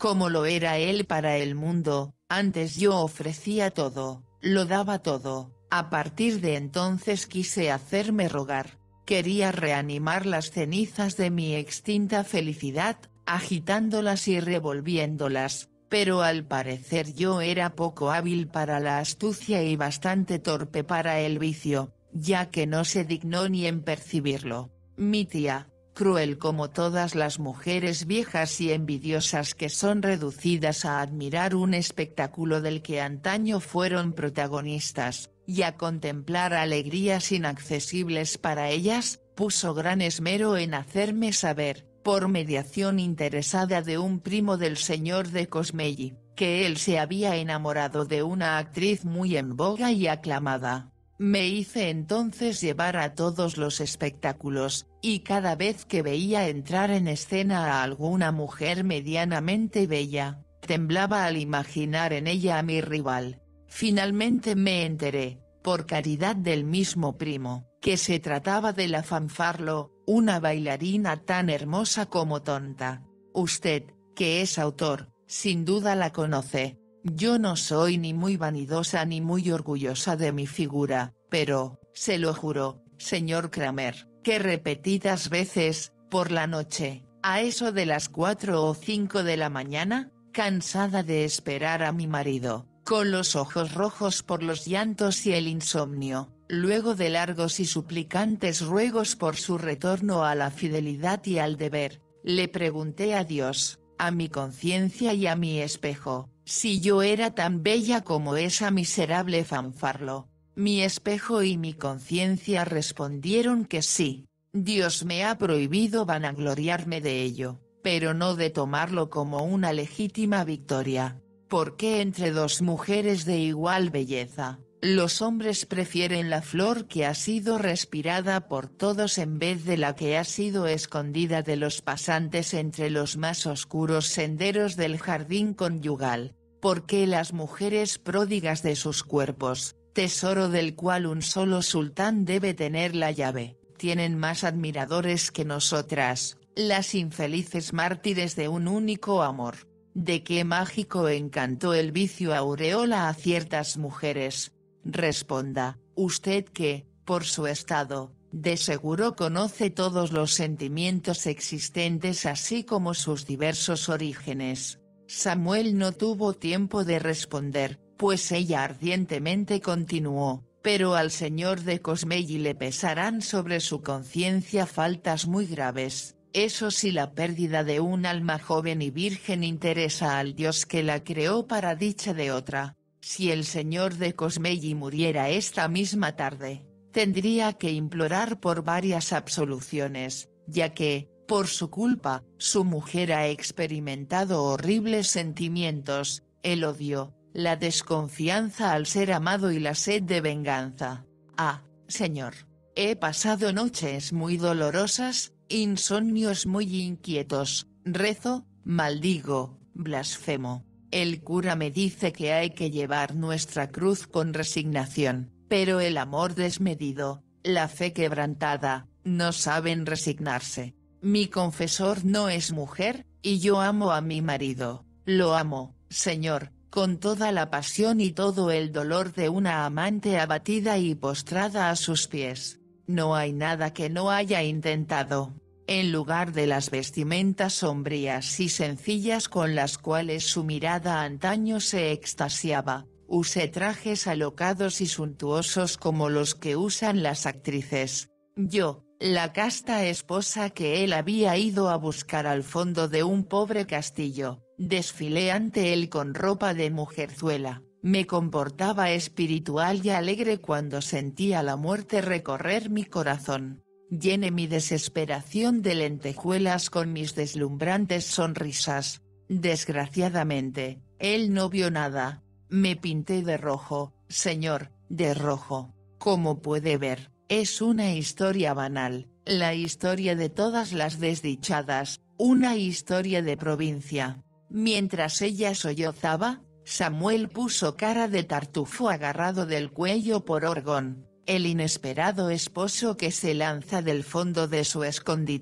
como lo era él para el mundo. Antes yo ofrecía todo, lo daba todo. A partir de entonces quise hacerme rogar. Quería reanimar las cenizas de mi extinta felicidad, agitándolas y revolviéndolas, pero al parecer yo era poco hábil para la astucia y bastante torpe para el vicio, ya que no se dignó ni en percibirlo. Mi tía, cruel como todas las mujeres viejas y envidiosas que son reducidas a admirar un espectáculo del que antaño fueron protagonistas, y a contemplar alegrías inaccesibles para ellas, puso gran esmero en hacerme saber, por mediación interesada de un primo del señor de Cosmelli, que él se había enamorado de una actriz muy en boga y aclamada. Me hice entonces llevar a todos los espectáculos, y cada vez que veía entrar en escena a alguna mujer medianamente bella, temblaba al imaginar en ella a mi rival. Finalmente me enteré, por caridad del mismo primo, que se trataba de la Fanfarlo, una bailarina tan hermosa como tonta. Usted, que es autor, sin duda la conoce. Yo no soy ni muy vanidosa ni muy orgullosa de mi figura, pero, se lo juro, señor Kramer, que repetidas veces, por la noche, a eso de las cuatro o cinco de la mañana, cansada de esperar a mi marido, con los ojos rojos por los llantos y el insomnio, luego de largos y suplicantes ruegos por su retorno a la fidelidad y al deber, le pregunté a Dios, a mi conciencia y a mi espejo, si yo era tan bella como esa miserable Fanfarlo. Mi espejo y mi conciencia respondieron que sí. Dios me ha prohibido vanagloriarme de ello, pero no de tomarlo como una legítima victoria. Porque entre dos mujeres de igual belleza, los hombres prefieren la flor que ha sido respirada por todos en vez de la que ha sido escondida de los pasantes entre los más oscuros senderos del jardín conyugal, porque las mujeres pródigas de sus cuerpos, tesoro del cual un solo sultán debe tener la llave, tienen más admiradores que nosotras, las infelices mártires de un único amor. ¿De qué mágico encanto el vicio aureola a ciertas mujeres? Responda, usted que, por su estado, de seguro conoce todos los sentimientos existentes así como sus diversos orígenes. Samuel no tuvo tiempo de responder, pues ella ardientemente continuó, pero al señor de Cosmelli le pesarán sobre su conciencia faltas muy graves. Eso si la pérdida de un alma joven y virgen interesa al Dios que la creó para dicha de otra. Si el señor de Cosmelli muriera esta misma tarde, tendría que implorar por varias absoluciones, ya que, por su culpa, su mujer ha experimentado horribles sentimientos, el odio, la desconfianza al ser amado y la sed de venganza. Ah, señor, he pasado noches muy dolorosas, insomnios muy inquietos, rezo, maldigo, blasfemo. El cura me dice que hay que llevar nuestra cruz con resignación, pero el amor desmedido, la fe quebrantada, no saben resignarse. Mi confesor no es mujer, y yo amo a mi marido, lo amo, señor, con toda la pasión y todo el dolor de una amante abatida y postrada a sus pies. No hay nada que no haya intentado. En lugar de las vestimentas sombrías y sencillas con las cuales su mirada antaño se extasiaba, usé trajes alocados y suntuosos como los que usan las actrices. Yo, la casta esposa que él había ido a buscar al fondo de un pobre castillo, desfilé ante él con ropa de mujerzuela. Me comportaba espiritual y alegre cuando sentía la muerte recorrer mi corazón. Llené mi desesperación de lentejuelas con mis deslumbrantes sonrisas. Desgraciadamente, él no vio nada. Me pinté de rojo, señor, de rojo. Como puede ver, es una historia banal, la historia de todas las desdichadas, una historia de provincia. Mientras ella sollozaba, Samuel puso cara de tartufo agarrado del cuello por Orgón, el inesperado esposo que se lanza del fondo de su escondite,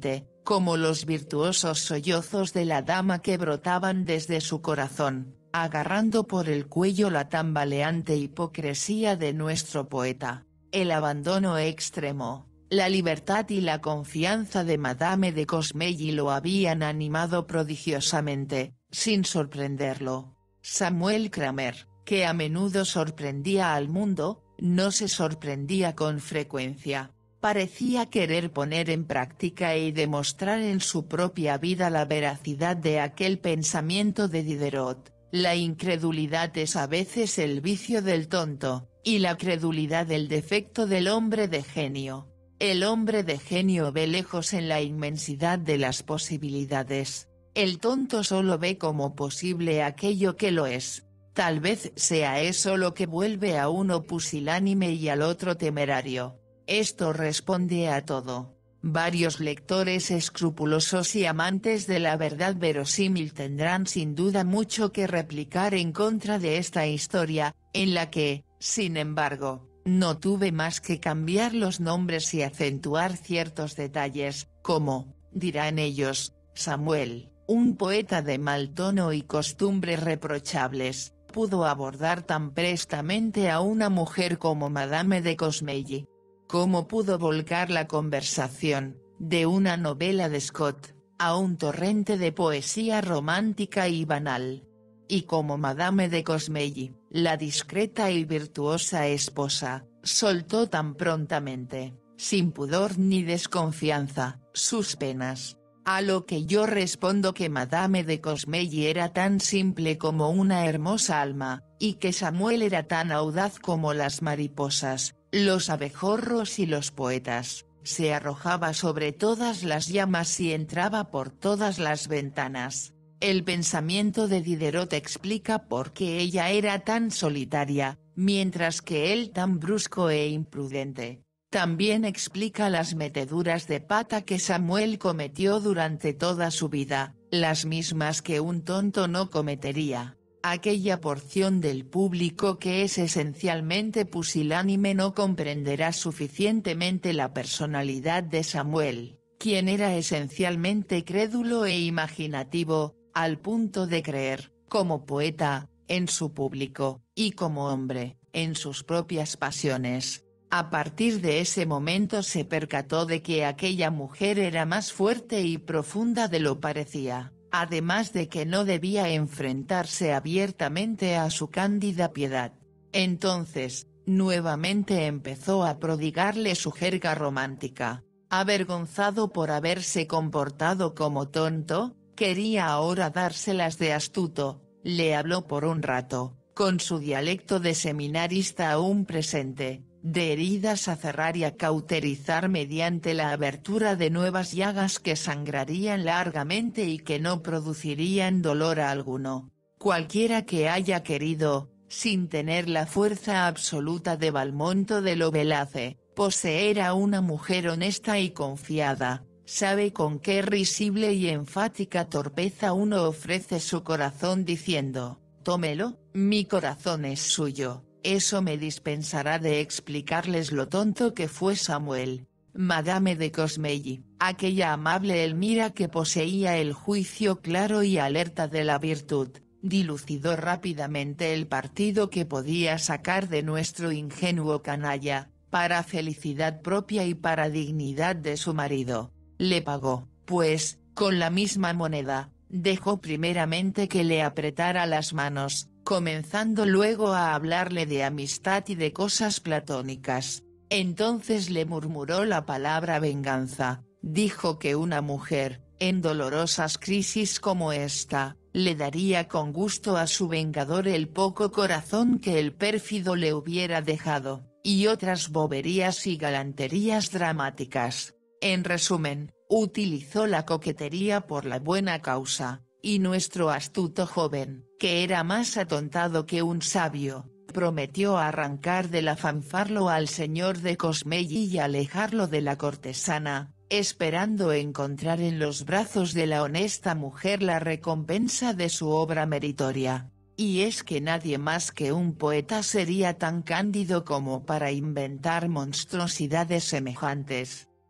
como los virtuosos sollozos de la dama que brotaban desde su corazón, agarrando por el cuello la tambaleante hipocresía de nuestro poeta. El abandono extremo, la libertad y la confianza de Madame de Cosmelli lo habían animado prodigiosamente, sin sorprenderlo. Samuel Kramer, que a menudo sorprendía al mundo, no se sorprendía con frecuencia. Parecía querer poner en práctica y demostrar en su propia vida la veracidad de aquel pensamiento de Diderot. La incredulidad es a veces el vicio del tonto, y la credulidad el defecto del hombre de genio. El hombre de genio ve lejos en la inmensidad de las posibilidades. El tonto solo ve como posible aquello que lo es. Tal vez sea eso lo que vuelve a uno pusilánime y al otro temerario. Esto responde a todo. Varios lectores escrupulosos y amantes de la verdad verosímil tendrán sin duda mucho que replicar en contra de esta historia, en la que, sin embargo, no tuve más que cambiar los nombres y acentuar ciertos detalles, como, dirán ellos, Samuel, un poeta de mal tono y costumbres reprochables, pudo abordar tan prestamente a una mujer como Madame de Cosmelli. ¿Cómo pudo volcar la conversación, de una novela de Scott, a un torrente de poesía romántica y banal? Y como Madame de Cosmelli, la discreta y virtuosa esposa, soltó tan prontamente, sin pudor ni desconfianza, sus penas. A lo que yo respondo que Madame de Cosmelli era tan simple como una hermosa alma, y que Samuel era tan audaz como las mariposas, los abejorros y los poetas. Se arrojaba sobre todas las llamas y entraba por todas las ventanas. El pensamiento de Diderot explica por qué ella era tan solitaria, mientras que él tan brusco e imprudente. También explica las meteduras de pata que Samuel cometió durante toda su vida, las mismas que un tonto no cometería. Aquella porción del público que es esencialmente pusilánime no comprenderá suficientemente la personalidad de Samuel, quien era esencialmente crédulo e imaginativo, al punto de creer, como poeta, en su público, y como hombre, en sus propias pasiones. A partir de ese momento se percató de que aquella mujer era más fuerte y profunda de lo parecía, además de que no debía enfrentarse abiertamente a su cándida piedad. Entonces, nuevamente empezó a prodigarle su jerga romántica. Avergonzado por haberse comportado como tonto, quería ahora dárselas de astuto. Le habló por un rato, con su dialecto de seminarista aún presente, de heridas a cerrar y a cauterizar mediante la abertura de nuevas llagas que sangrarían largamente y que no producirían dolor alguno. Cualquiera que haya querido, sin tener la fuerza absoluta de Valmonto de Lovelace, poseer a una mujer honesta y confiada, sabe con qué risible y enfática torpeza uno ofrece su corazón diciendo, tómelo, mi corazón es suyo. Eso me dispensará de explicarles lo tonto que fue Samuel. Madame de Cosmelli, aquella amable Elmira que poseía el juicio claro y alerta de la virtud, dilucidó rápidamente el partido que podía sacar de nuestro ingenuo canalla, para felicidad propia y para dignidad de su marido. Le pagó, pues, con la misma moneda, dejó primeramente que le apretara las manos, comenzando luego a hablarle de amistad y de cosas platónicas. Entonces le murmuró la palabra venganza, dijo que una mujer, en dolorosas crisis como esta, le daría con gusto a su vengador el poco corazón que el pérfido le hubiera dejado, y otras boberías y galanterías dramáticas. En resumen, utilizó la coquetería por la buena causa, y nuestro astuto joven, que era más atontado que un sabio, prometió arrancar de la fanfarlo al señor de Cosmelli y alejarlo de la cortesana, esperando encontrar en los brazos de la honesta mujer la recompensa de su obra meritoria. Y es que nadie más que un poeta sería tan cándido como para inventar monstruosidades semejantes.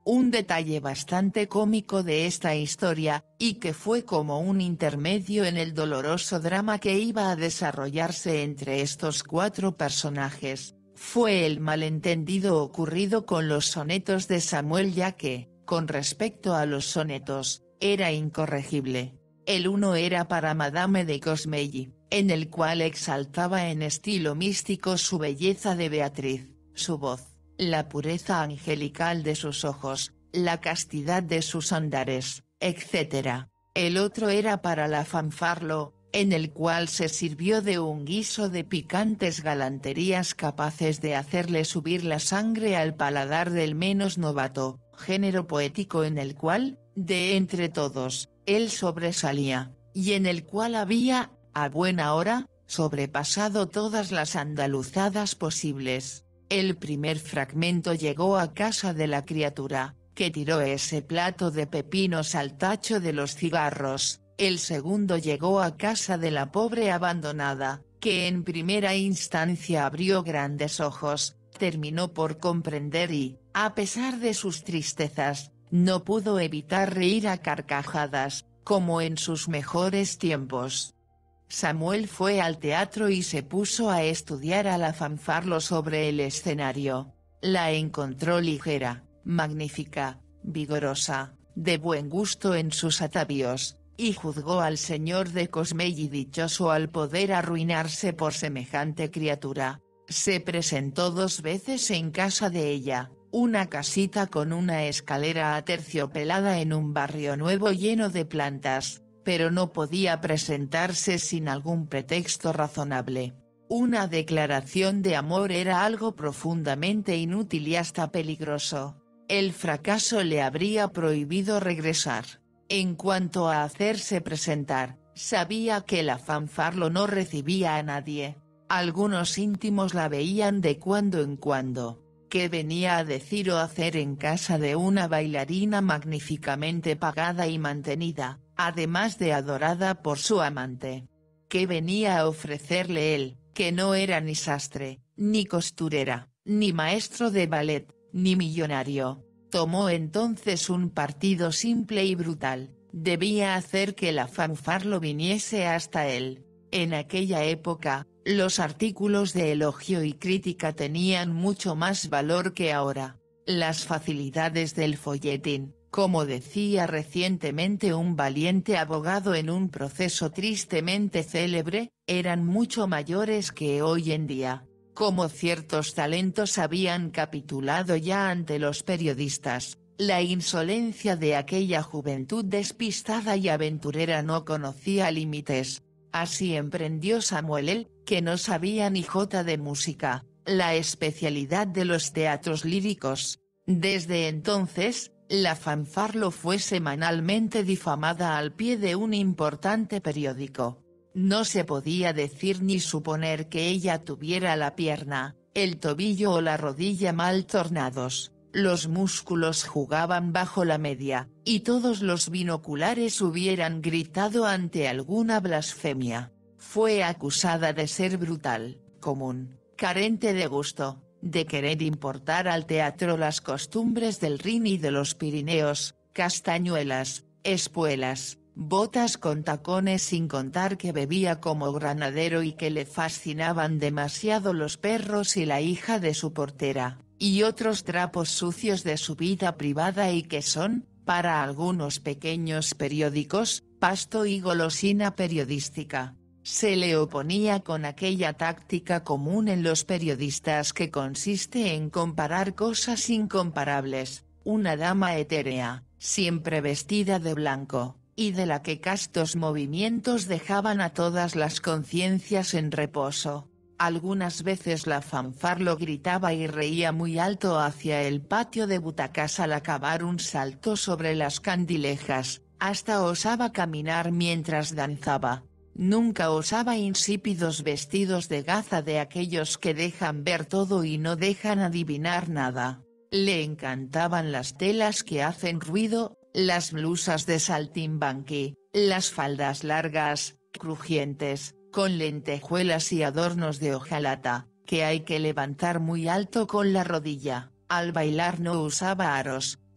Un detalle bastante cómico de esta historia, y que fue como un intermedio en el doloroso drama que iba a desarrollarse entre estos cuatro personajes, fue el malentendido ocurrido con los sonetos de Samuel, ya que, con respecto a los sonetos, era incorregible. El uno era para Madame de Cosmelli, en el cual exaltaba en estilo místico su belleza de Beatriz, su voz, la pureza angelical de sus ojos, la castidad de sus andares, etcétera. El otro era para la fanfarlo, en el cual se sirvió de un guiso de picantes galanterías capaces de hacerle subir la sangre al paladar del menos novato, género poético en el cual, de entre todos, él sobresalía, y en el cual había, a buena hora, sobrepasado todas las andaluzadas posibles. El primer fragmento llegó a casa de la criatura, que tiró ese plato de pepinos al tacho de los cigarros. El segundo llegó a casa de la pobre abandonada, que en primera instancia abrió grandes ojos, terminó por comprender y, a pesar de sus tristezas, no pudo evitar reír a carcajadas, como en sus mejores tiempos. Samuel fue al teatro y se puso a estudiar a la fanfarlo sobre el escenario. La encontró ligera, magnífica, vigorosa, de buen gusto en sus atavíos, y juzgó al señor de Cosmelli dichoso al poder arruinarse por semejante criatura. Se presentó dos veces en casa de ella, una casita con una escalera aterciopelada en un barrio nuevo lleno de plantas, pero no podía presentarse sin algún pretexto razonable. Una declaración de amor era algo profundamente inútil y hasta peligroso. El fracaso le habría prohibido regresar. En cuanto a hacerse presentar, sabía que la fanfarlo no recibía a nadie. Algunos íntimos la veían de cuando en cuando. ¿Qué venía a decir o hacer en casa de una bailarina magníficamente pagada y mantenida, además de adorada por su amante? ¿Qué venía a ofrecerle él, que no era ni sastre, ni costurera, ni maestro de ballet, ni millonario? Tomó entonces un partido simple y brutal: debía hacer que la fanfarlo viniese hasta él. En aquella época, los artículos de elogio y crítica tenían mucho más valor que ahora. Las facilidades del folletín, como decía recientemente un valiente abogado en un proceso tristemente célebre, eran mucho mayores que hoy en día. Como ciertos talentos habían capitulado ya ante los periodistas, la insolencia de aquella juventud despistada y aventurera no conocía límites. Así emprendió Samuel, el, que no sabía ni jota de música, la especialidad de los teatros líricos. Desde entonces, la fanfarlo fue semanalmente difamada al pie de un importante periódico. No se podía decir ni suponer que ella tuviera la pierna, el tobillo o la rodilla mal tornados. Los músculos jugaban bajo la media, y todos los binoculares hubieran gritado ante alguna blasfemia. Fue acusada de ser brutal, común, carente de gusto, de querer importar al teatro las costumbres del Rin y de los Pirineos, castañuelas, espuelas, botas con tacones, sin contar que bebía como granadero y que le fascinaban demasiado los perros y la hija de su portera, y otros trapos sucios de su vida privada y que son, para algunos pequeños periódicos, pasto y golosina periodística. Se le oponía con aquella táctica común en los periodistas que consiste en comparar cosas incomparables, una dama etérea, siempre vestida de blanco, y de la que castos movimientos dejaban a todas las conciencias en reposo. Algunas veces la fanfarlo gritaba y reía muy alto hacia el patio de butacas al acabar un salto sobre las candilejas, hasta osaba caminar mientras danzaba. Nunca osaba insípidos vestidos de gaza de aquellos que dejan ver todo y no dejan adivinar nada. Le encantaban las telas que hacen ruido, las blusas de saltimbanqui, las faldas largas, crujientes, con lentejuelas y adornos de hojalata, que hay que levantar muy alto con la rodilla. Al bailar no usaba aros,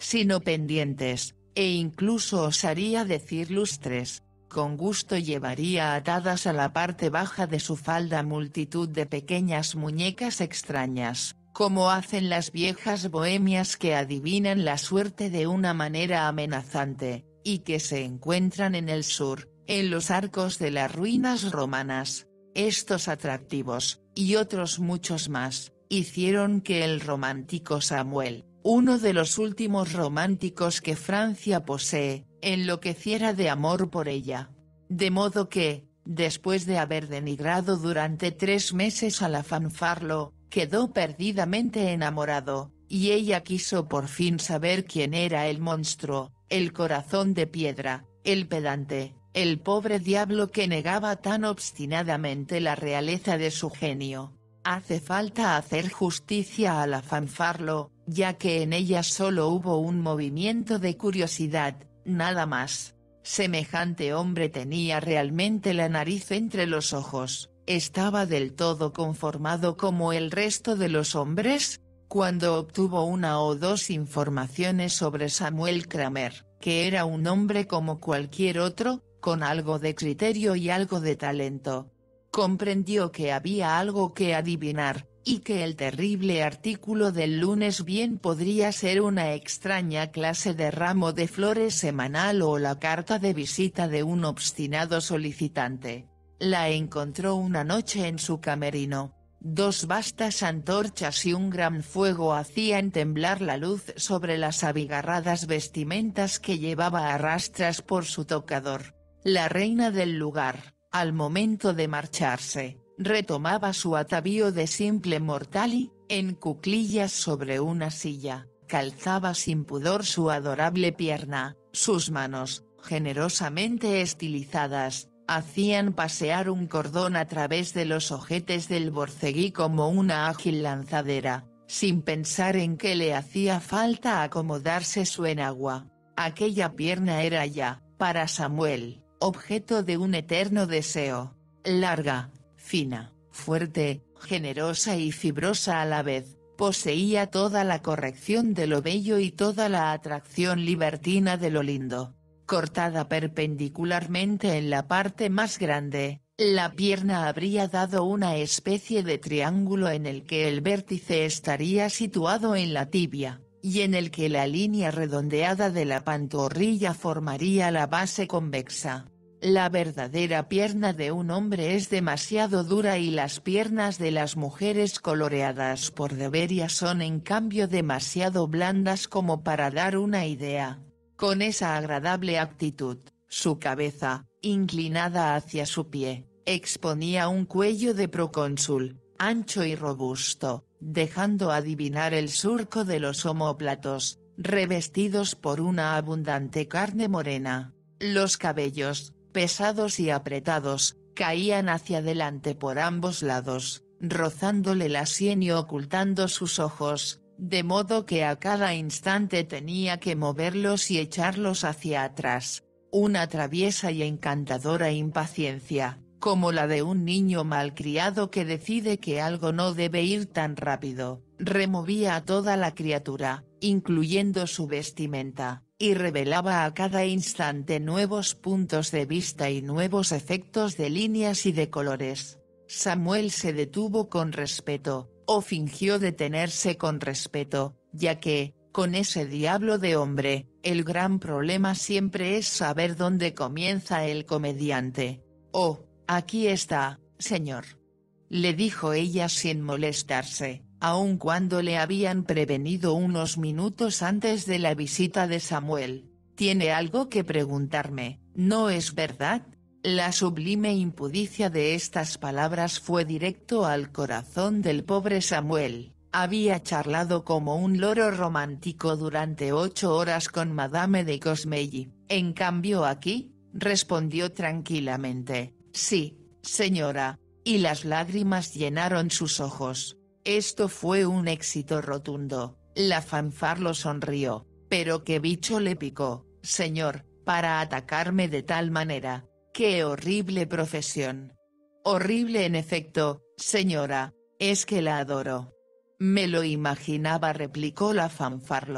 sino pendientes, e incluso osaría decir lustres. Con gusto llevaría atadas a la parte baja de su falda multitud de pequeñas muñecas extrañas, como hacen las viejas bohemias que adivinan la suerte de una manera amenazante, y que se encuentran en el sur, en los arcos de las ruinas romanas. Estos atractivos, y otros muchos más, hicieron que el romántico Samuel, uno de los últimos románticos que Francia posee, enloqueciera de amor por ella. De modo que, después de haber denigrado durante tres meses a la fanfarlo, quedó perdidamente enamorado, y ella quiso por fin saber quién era el monstruo, el corazón de piedra, el pedante, el pobre diablo que negaba tan obstinadamente la realeza de su genio. Hace falta hacer justicia a la fanfarlo, ya que en ella solo hubo un movimiento de curiosidad, nada más. Semejante hombre tenía realmente la nariz entre los ojos, ¿estaba del todo conformado como el resto de los hombres? Cuando obtuvo una o dos informaciones sobre Samuel Kramer, que era un hombre como cualquier otro, con algo de criterio y algo de talento, comprendió que había algo que adivinar, y que el terrible artículo del lunes bien podría ser una extraña clase de ramo de flores semanal o la carta de visita de un obstinado solicitante. La encontró una noche en su camerino. Dos vastas antorchas y un gran fuego hacían temblar la luz sobre las abigarradas vestimentas que llevaba a rastras por su tocador. La reina del lugar, al momento de marcharse, retomaba su atavío de simple mortal y, en cuclillas sobre una silla, calzaba sin pudor su adorable pierna. Sus manos, generosamente estilizadas, hacían pasear un cordón a través de los ojetes del borceguí como una ágil lanzadera, sin pensar en que le hacía falta acomodarse su enagua. Aquella pierna era ya, para Samuel, objeto de un eterno deseo. Larga, fina, fuerte, generosa y fibrosa a la vez, poseía toda la corrección de lo bello y toda la atracción libertina de lo lindo. Cortada perpendicularmente en la parte más grande, la pierna habría dado una especie de triángulo en el que el vértice estaría situado en la tibia, y en el que la línea redondeada de la pantorrilla formaría la base convexa. La verdadera pierna de un hombre es demasiado dura y las piernas de las mujeres coloreadas por debería son en cambio demasiado blandas como para dar una idea. Con esa agradable actitud, su cabeza, inclinada hacia su pie, exponía un cuello de procónsul, ancho y robusto, dejando adivinar el surco de los omóplatos, revestidos por una abundante carne morena. Los cabellos, pesados y apretados, caían hacia adelante por ambos lados, rozándole la sien y ocultando sus ojos, de modo que a cada instante tenía que moverlos y echarlos hacia atrás. Una traviesa y encantadora impaciencia, como la de un niño malcriado que decide que algo no debe ir tan rápido, removía a toda la criatura, incluyendo su vestimenta, y revelaba a cada instante nuevos puntos de vista y nuevos efectos de líneas y de colores. Samuel se detuvo con respeto, o fingió detenerse con respeto, ya que, con ese diablo de hombre, el gran problema siempre es saber dónde comienza el comediante. «Oh, aquí está, señor», le dijo ella sin molestarse, aun cuando le habían prevenido unos minutos antes de la visita de Samuel. «Tiene algo que preguntarme, ¿no es verdad?». La sublime impudicia de estas palabras fue directo al corazón del pobre Samuel. Había charlado como un loro romántico durante ocho horas con Madame de Cosmelli. En cambio aquí, respondió tranquilamente, «Sí, señora», y las lágrimas llenaron sus ojos. Esto fue un éxito rotundo. La fanfarlo sonrió. «¿Pero qué bicho le picó, señor, para atacarme de tal manera? ¡Qué horrible profesión!». «Horrible en efecto, señora, es que la adoro». «Me lo imaginaba», replicó la fanfarlo.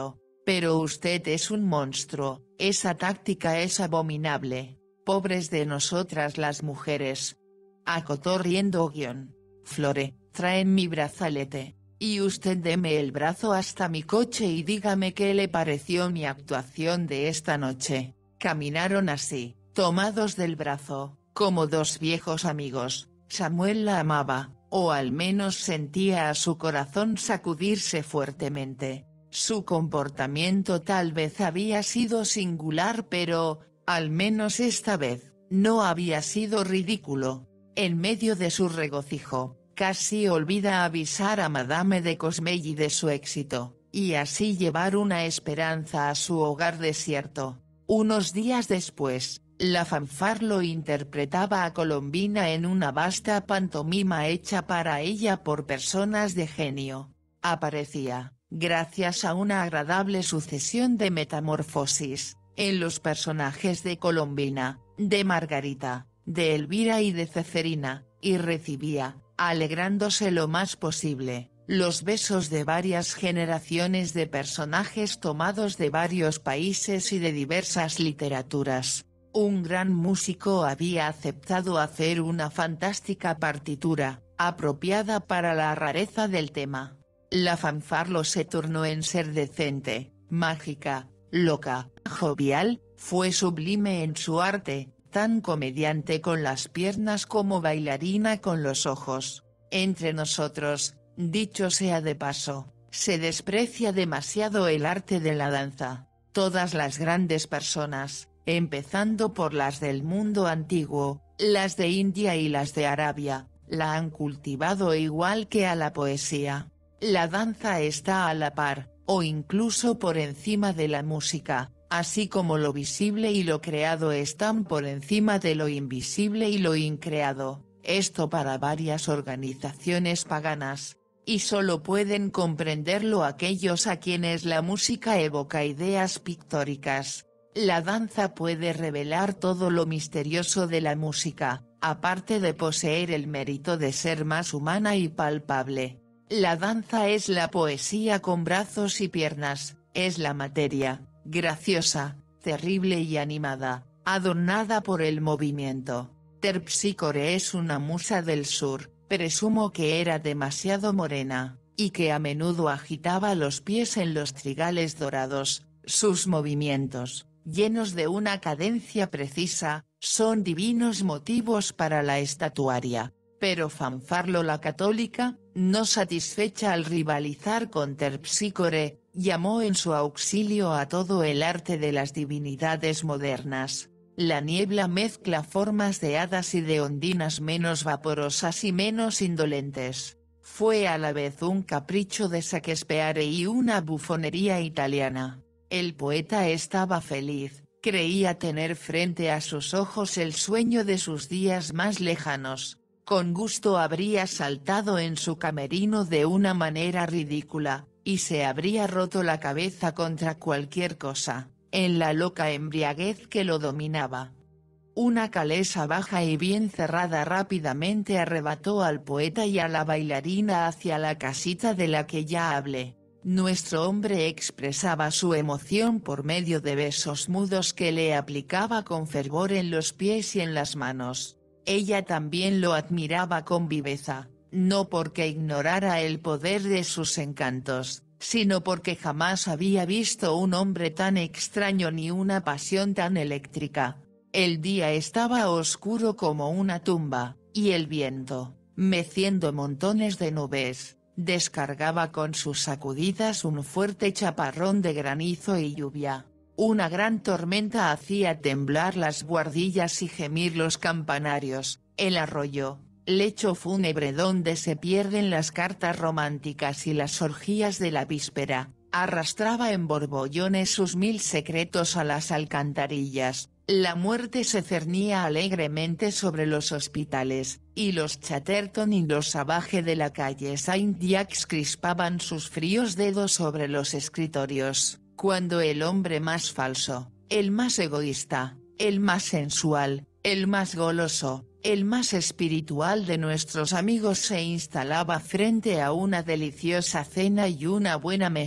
Pero usted es un monstruo, esa táctica es abominable. Pobres de nosotras las mujeres. Acotó riendo guión. Flore, traen mi brazalete. Y usted deme el brazo hasta mi coche y dígame qué le pareció mi actuación de esta noche. Caminaron así, tomados del brazo, como dos viejos amigos. Samuel la amaba, o al menos sentía a su corazón sacudirse fuertemente. Su comportamiento tal vez había sido singular pero, al menos esta vez, no había sido ridículo. En medio de su regocijo, casi olvida avisar a Madame de Cosmelli de su éxito, y así llevar una esperanza a su hogar desierto. Unos días después, la fanfarlo interpretaba a Colombina en una vasta pantomima hecha para ella por personas de genio. Aparecía, gracias a una agradable sucesión de metamorfosis, en los personajes de Colombina, de Margarita, de Elvira y de Ceferina, y recibía, alegrándose lo más posible, los besos de varias generaciones de personajes tomados de varios países y de diversas literaturas. Un gran músico había aceptado hacer una fantástica partitura, apropiada para la rareza del tema. La fanfarlo se turnó en ser decente, mágica, loca, jovial, fue sublime en su arte, tan comediante con las piernas como bailarina con los ojos. Entre nosotros, dicho sea de paso, se desprecia demasiado el arte de la danza. Todas las grandes personas, empezando por las del mundo antiguo, las de India y las de Arabia, la han cultivado igual que a la poesía. La danza está a la par, o incluso por encima de la música, así como lo visible y lo creado están por encima de lo invisible y lo increado, esto para varias organizaciones paganas, y solo pueden comprenderlo aquellos a quienes la música evoca ideas pictóricas. La danza puede revelar todo lo misterioso de la música, aparte de poseer el mérito de ser más humana y palpable. La danza es la poesía con brazos y piernas, es la materia, graciosa, terrible y animada, adornada por el movimiento. Terpsícore es una musa del sur, presumo que era demasiado morena, y que a menudo agitaba los pies en los trigales dorados. Sus movimientos, llenos de una cadencia precisa, son divinos motivos para la estatuaria. Pero Fanfarlo la católica, no satisfecha al rivalizar con Terpsícore, llamó en su auxilio a todo el arte de las divinidades modernas. La niebla mezcla formas de hadas y de ondinas menos vaporosas y menos indolentes. Fue a la vez un capricho de Shakespeare y una bufonería italiana. El poeta estaba feliz, creía tener frente a sus ojos el sueño de sus días más lejanos. Con gusto habría saltado en su camerino de una manera ridícula, y se habría roto la cabeza contra cualquier cosa, en la loca embriaguez que lo dominaba. Una calesa baja y bien cerrada rápidamente arrebató al poeta y a la bailarina hacia la casita de la que ya hablé. Nuestro hombre expresaba su emoción por medio de besos mudos que le aplicaba con fervor en los pies y en las manos. Ella también lo admiraba con viveza, no porque ignorara el poder de sus encantos, sino porque jamás había visto un hombre tan extraño ni una pasión tan eléctrica. El día estaba oscuro como una tumba, y el viento, meciendo montones de nubes, descargaba con sus sacudidas un fuerte chaparrón de granizo y lluvia. Una gran tormenta hacía temblar las buhardillas y gemir los campanarios. El arroyo, lecho fúnebre donde se pierden las cartas románticas y las orgías de la víspera, arrastraba en borbollones sus mil secretos a las alcantarillas. La muerte se cernía alegremente sobre los hospitales, y los Chatterton y los Savage de la calle Saint-Jacques crispaban sus fríos dedos sobre los escritorios. Cuando el hombre más falso, el más egoísta, el más sensual, el más goloso, el más espiritual de nuestros amigos se instalaba frente a una deliciosa cena y una buena mesa,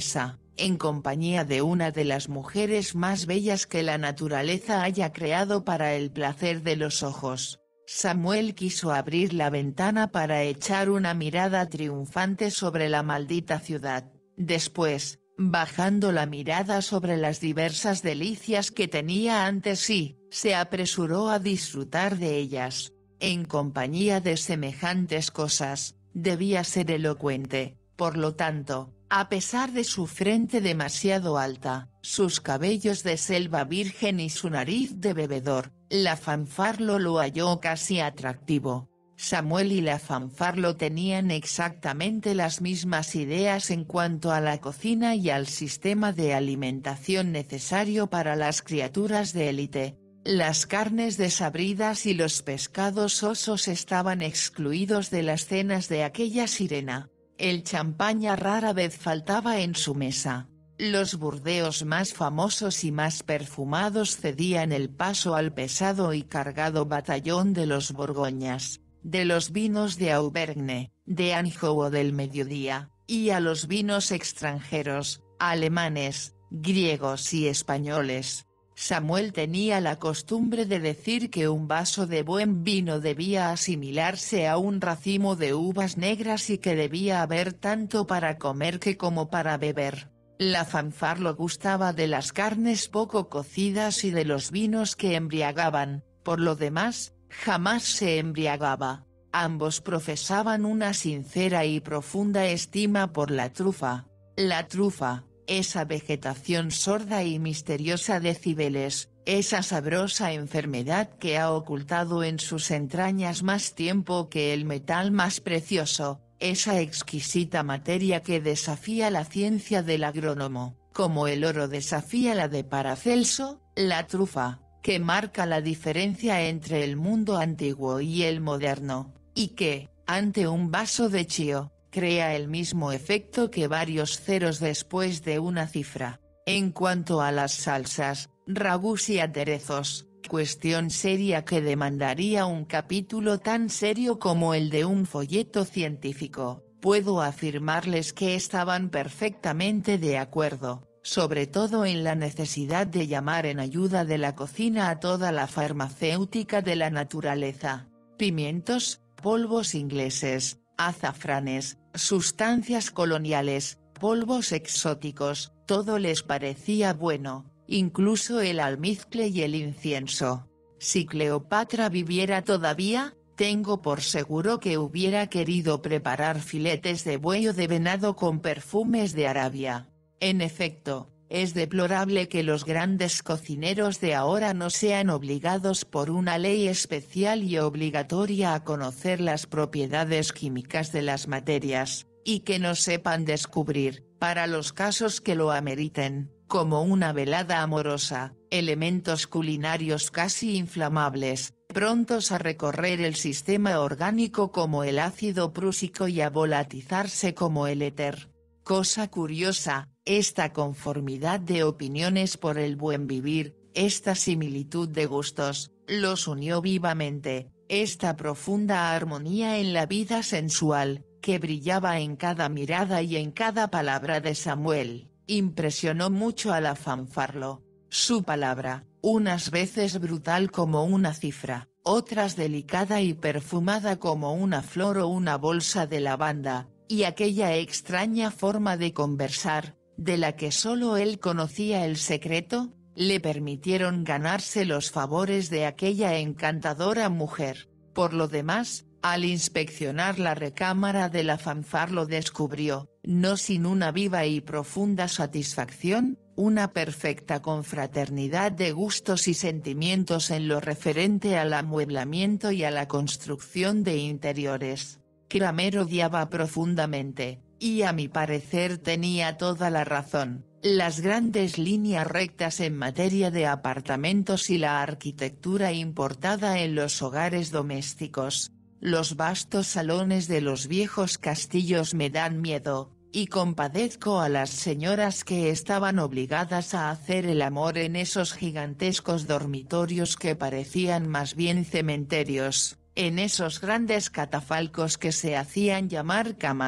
en compañía de una de las mujeres más bellas que la naturaleza haya creado para el placer de los ojos. Samuel quiso abrir la ventana para echar una mirada triunfante sobre la maldita ciudad. Después, bajando la mirada sobre las diversas delicias que tenía ante sí, se apresuró a disfrutar de ellas. En compañía de semejantes cosas, debía ser elocuente, por lo tanto, a pesar de su frente demasiado alta, sus cabellos de selva virgen y su nariz de bebedor, la fanfarlo lo halló casi atractivo. Samuel y la fanfarlo tenían exactamente las mismas ideas en cuanto a la cocina y al sistema de alimentación necesario para las criaturas de élite. Las carnes desabridas y los pescados osos estaban excluidos de las cenas de aquella sirena. El champaña rara vez faltaba en su mesa. Los burdeos más famosos y más perfumados cedían el paso al pesado y cargado batallón de los Borgoñas, de los vinos de Auvergne, de Anjou o del Mediodía, y a los vinos extranjeros, alemanes, griegos y españoles. Samuel tenía la costumbre de decir que un vaso de buen vino debía asimilarse a un racimo de uvas negras y que debía haber tanto para comer que como para beber. La fanfarlo gustaba de las carnes poco cocidas y de los vinos que embriagaban, por lo demás, jamás se embriagaba. Ambos profesaban una sincera y profunda estima por la trufa. La trufa, esa vegetación sorda y misteriosa de Cibeles, esa sabrosa enfermedad que ha ocultado en sus entrañas más tiempo que el metal más precioso, esa exquisita materia que desafía la ciencia del agrónomo, como el oro desafía la de Paracelso, la trufa, que marca la diferencia entre el mundo antiguo y el moderno, y que, ante un vaso de chío, crea el mismo efecto que varios ceros después de una cifra. En cuanto a las salsas, ragús y aderezos, cuestión seria que demandaría un capítulo tan serio como el de un folleto científico, puedo afirmarles que estaban perfectamente de acuerdo, sobre todo en la necesidad de llamar en ayuda de la cocina a toda la farmacéutica de la naturaleza. Pimientos, polvos ingleses, azafranes, sustancias coloniales, polvos exóticos, todo les parecía bueno, incluso el almizcle y el incienso. Si Cleopatra viviera todavía, tengo por seguro que hubiera querido preparar filetes de buey o de venado con perfumes de Arabia. En efecto, es deplorable que los grandes cocineros de ahora no sean obligados por una ley especial y obligatoria a conocer las propiedades químicas de las materias, y que no sepan descubrir, para los casos que lo ameriten, como una velada amorosa, elementos culinarios casi inflamables, prontos a recorrer el sistema orgánico como el ácido prúsico y a volatizarse como el éter. Cosa curiosa, esta conformidad de opiniones por el buen vivir, esta similitud de gustos, los unió vivamente, esta profunda armonía en la vida sensual, que brillaba en cada mirada y en cada palabra de Samuel, impresionó mucho a la fanfarlo. Su palabra, unas veces brutal como una cifra, otras delicada y perfumada como una flor o una bolsa de lavanda, y aquella extraña forma de conversar, de la que solo él conocía el secreto, le permitieron ganarse los favores de aquella encantadora mujer. Por lo demás, al inspeccionar la recámara de la fanfarlo descubrió, no sin una viva y profunda satisfacción, una perfecta confraternidad de gustos y sentimientos en lo referente al amueblamiento y a la construcción de interiores. Kramer odiaba profundamente, y a mi parecer tenía toda la razón, las grandes líneas rectas en materia de apartamentos y la arquitectura importada en los hogares domésticos. Los vastos salones de los viejos castillos me dan miedo, y compadezco a las señoras que estaban obligadas a hacer el amor en esos gigantescos dormitorios que parecían más bien cementerios, en esos grandes catafalcos que se hacían llamar camas,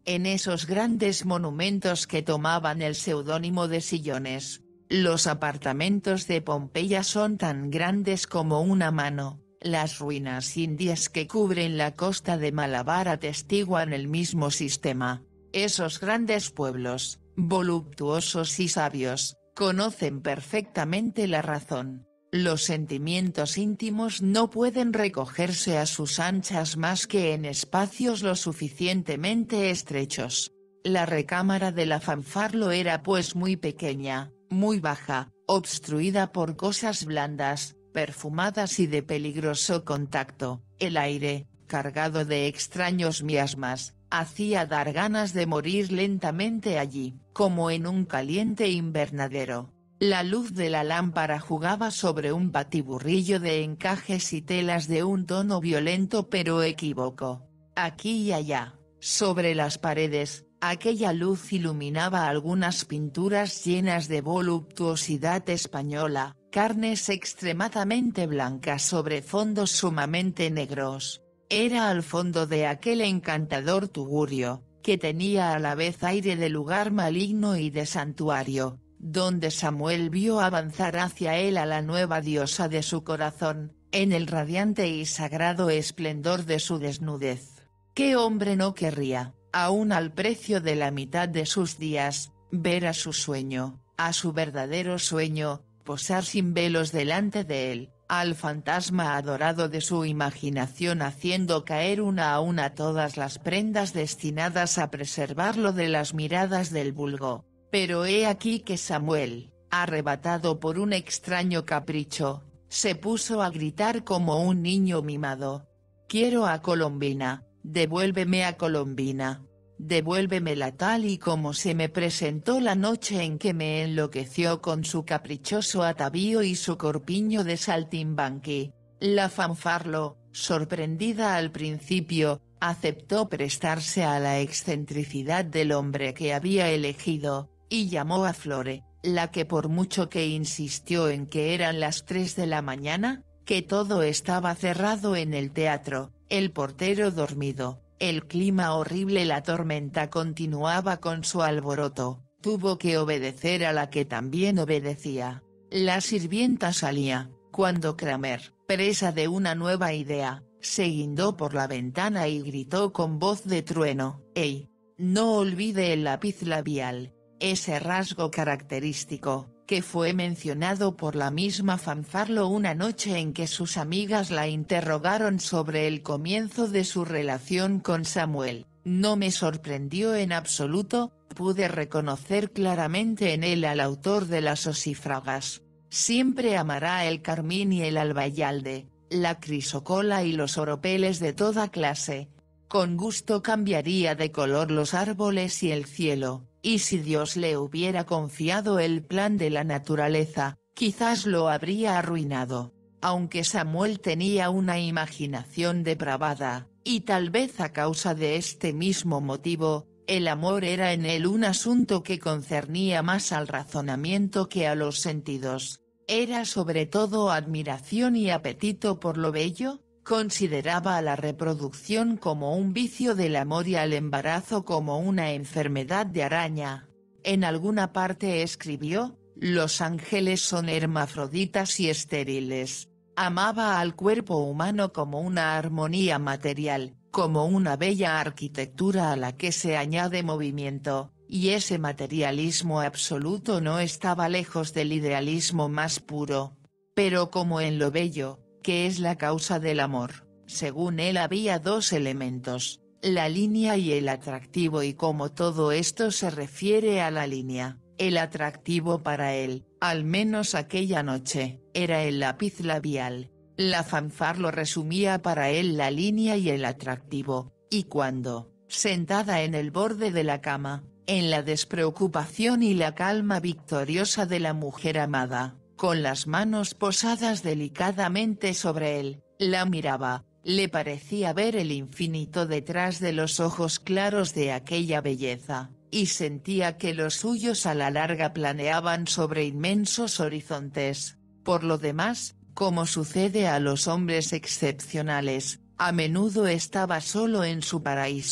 en esos grandes monumentos que tomaban el seudónimo de sillones. Los apartamentos de Pompeya son tan grandes como una mano, las ruinas indias que cubren la costa de Malabar atestiguan el mismo sistema. Esos grandes pueblos, voluptuosos y sabios, conocen perfectamente la razón. Los sentimientos íntimos no pueden recogerse a sus anchas más que en espacios lo suficientemente estrechos. La recámara de la fanfarlo era pues muy pequeña, muy baja, obstruida por cosas blandas, perfumadas y de peligroso contacto. El aire, cargado de extraños miasmas, hacía dar ganas de morir lentamente allí, como en un caliente invernadero. La luz de la lámpara jugaba sobre un batiburrillo de encajes y telas de un tono violento pero equívoco. Aquí y allá, sobre las paredes, aquella luz iluminaba algunas pinturas llenas de voluptuosidad española, carnes extremadamente blancas sobre fondos sumamente negros. Era al fondo de aquel encantador tugurio, que tenía a la vez aire de lugar maligno y de santuario, donde Samuel vio avanzar hacia él a la nueva diosa de su corazón, en el radiante y sagrado esplendor de su desnudez. ¿Qué hombre no querría, aun al precio de la mitad de sus días, ver a su sueño, a su verdadero sueño, posar sin velos delante de él, al fantasma adorado de su imaginación haciendo caer una a una todas las prendas destinadas a preservarlo de las miradas del vulgo? Pero he aquí que Samuel, arrebatado por un extraño capricho, se puso a gritar como un niño mimado. «Quiero a Colombina, devuélveme a Colombina, devuélvemela tal y como se me presentó la noche en que me enloqueció con su caprichoso atavío y su corpiño de saltimbanqui». La fanfarlo, sorprendida al principio, aceptó prestarse a la excentricidad del hombre que había elegido, y llamó a Flore, la que por mucho que insistió en que eran las tres de la mañana, que todo estaba cerrado en el teatro, el portero dormido, el clima horrible, la tormenta continuaba con su alboroto, tuvo que obedecer a la que también obedecía. La sirvienta salía, cuando Kramer, presa de una nueva idea, se guindó por la ventana y gritó con voz de trueno: «¡Ey! No olvide el lápiz labial», ese rasgo característico, que fue mencionado por la misma fanfarlo una noche en que sus amigas la interrogaron sobre el comienzo de su relación con Samuel. No me sorprendió en absoluto, pude reconocer claramente en él al autor de las osífragas. Siempre amará el carmín y el albayalde, la crisocola y los oropeles de toda clase. Con gusto cambiaría de color los árboles y el cielo, y si Dios le hubiera confiado el plan de la naturaleza, quizás lo habría arruinado. Aunque Samuel tenía una imaginación depravada, y tal vez a causa de este mismo motivo, el amor era en él un asunto que concernía más al razonamiento que a los sentidos. Era sobre todo admiración y apetito por lo bello. Consideraba a la reproducción como un vicio del amor y al embarazo como una enfermedad de araña. En alguna parte escribió: «Los ángeles son hermafroditas y estériles». Amaba al cuerpo humano como una armonía material, como una bella arquitectura a la que se añade movimiento, y ese materialismo absoluto no estaba lejos del idealismo más puro. Pero como en lo bello, que es la causa del amor, según él había dos elementos, la línea y el atractivo, y como todo esto se refiere a la línea, el atractivo para él, al menos aquella noche, era el lápiz labial. La fanfarlo resumía para él la línea y el atractivo, y cuando, sentada en el borde de la cama, en la despreocupación y la calma victoriosa de la mujer amada, con las manos posadas delicadamente sobre él, la miraba, le parecía ver el infinito detrás de los ojos claros de aquella belleza, y sentía que los suyos a la larga planeaban sobre inmensos horizontes. Por lo demás, como sucede a los hombres excepcionales, a menudo estaba solo en su paraíso,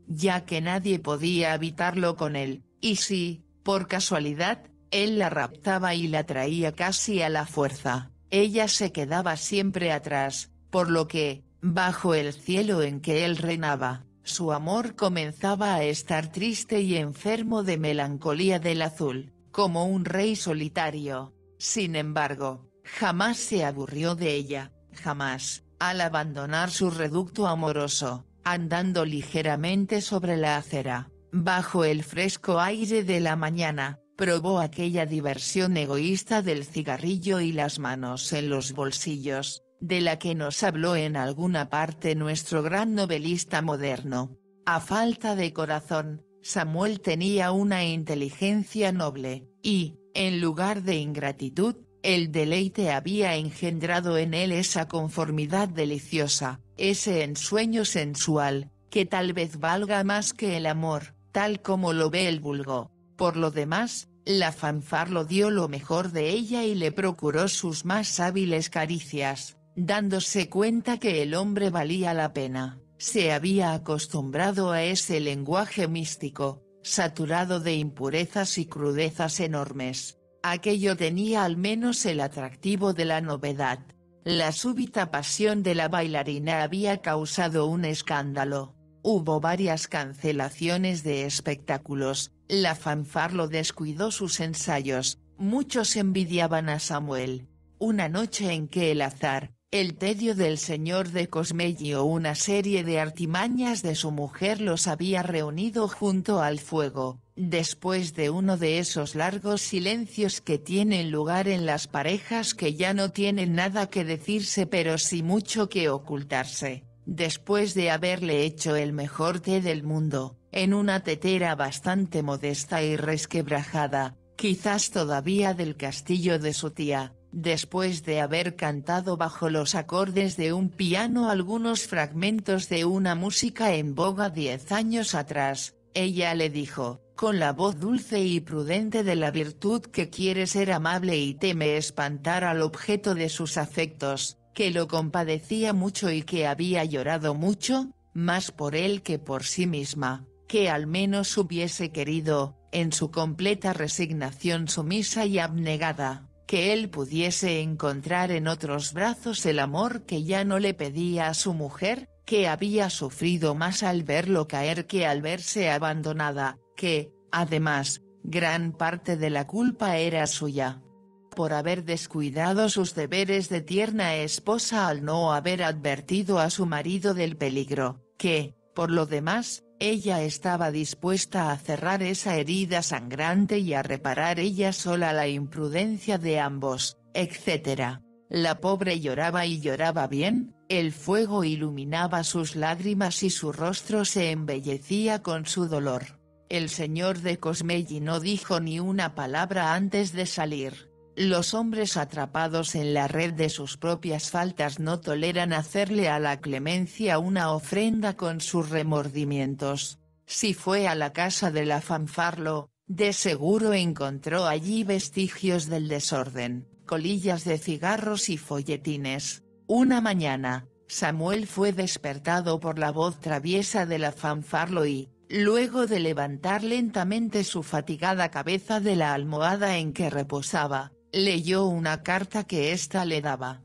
ya que nadie podía habitarlo con él, y si, por casualidad, él la raptaba y la traía casi a la fuerza, ella se quedaba siempre atrás, por lo que, bajo el cielo en que él reinaba, su amor comenzaba a estar triste y enfermo de melancolía del azul, como un rey solitario. Sin embargo, jamás se aburrió de ella, jamás, al abandonar su reducto amoroso, andando ligeramente sobre la acera, bajo el fresco aire de la mañana, probó aquella diversión egoísta del cigarrillo y las manos en los bolsillos, de la que nos habló en alguna parte nuestro gran novelista moderno. A falta de corazón, Samuel tenía una inteligencia noble, y, en lugar de ingratitud, el deleite había engendrado en él esa conformidad deliciosa, ese ensueño sensual, que tal vez valga más que el amor, tal como lo ve el vulgo. Por lo demás, la fanfarlo dio lo mejor de ella y le procuró sus más hábiles caricias, dándose cuenta que el hombre valía la pena. Se había acostumbrado a ese lenguaje místico, saturado de impurezas y crudezas enormes. Aquello tenía al menos el atractivo de la novedad. La súbita pasión de la bailarina había causado un escándalo. Hubo varias cancelaciones de espectáculos, la fanfarlo descuidó sus ensayos, muchos envidiaban a Samuel. Una noche en que el azar, el tedio del señor de Cosmelli o una serie de artimañas de su mujer los había reunido junto al fuego, después de uno de esos largos silencios que tienen lugar en las parejas que ya no tienen nada que decirse pero sí mucho que ocultarse, después de haberle hecho el mejor té del mundo, en una tetera bastante modesta y resquebrajada, quizás todavía del castillo de su tía. Después de haber cantado bajo los acordes de un piano algunos fragmentos de una música en boga diez años atrás, ella le dijo, con la voz dulce y prudente de la virtud que quiere ser amable y teme espantar al objeto de sus afectos, que lo compadecía mucho y que había llorado mucho, más por él que por sí misma, que al menos hubiese querido, en su completa resignación sumisa y abnegada, que él pudiese encontrar en otros brazos el amor que ya no le pedía a su mujer, que había sufrido más al verlo caer que al verse abandonada, que, además, gran parte de la culpa era suya, por haber descuidado sus deberes de tierna esposa al no haber advertido a su marido del peligro, que, por lo demás, ella estaba dispuesta a cerrar esa herida sangrante y a reparar ella sola la imprudencia de ambos, etcétera. La pobre lloraba y lloraba bien, el fuego iluminaba sus lágrimas y su rostro se embellecía con su dolor. El señor de Cosmelli no dijo ni una palabra antes de salir. Los hombres atrapados en la red de sus propias faltas no toleran hacerle a la clemencia una ofrenda con sus remordimientos. Si fue a la casa de la fanfarlo, de seguro encontró allí vestigios del desorden, colillas de cigarros y folletines. Una mañana, Samuel fue despertado por la voz traviesa de la fanfarlo y, luego de levantar lentamente su fatigada cabeza de la almohada en que reposaba, leyó una carta que ésta le daba.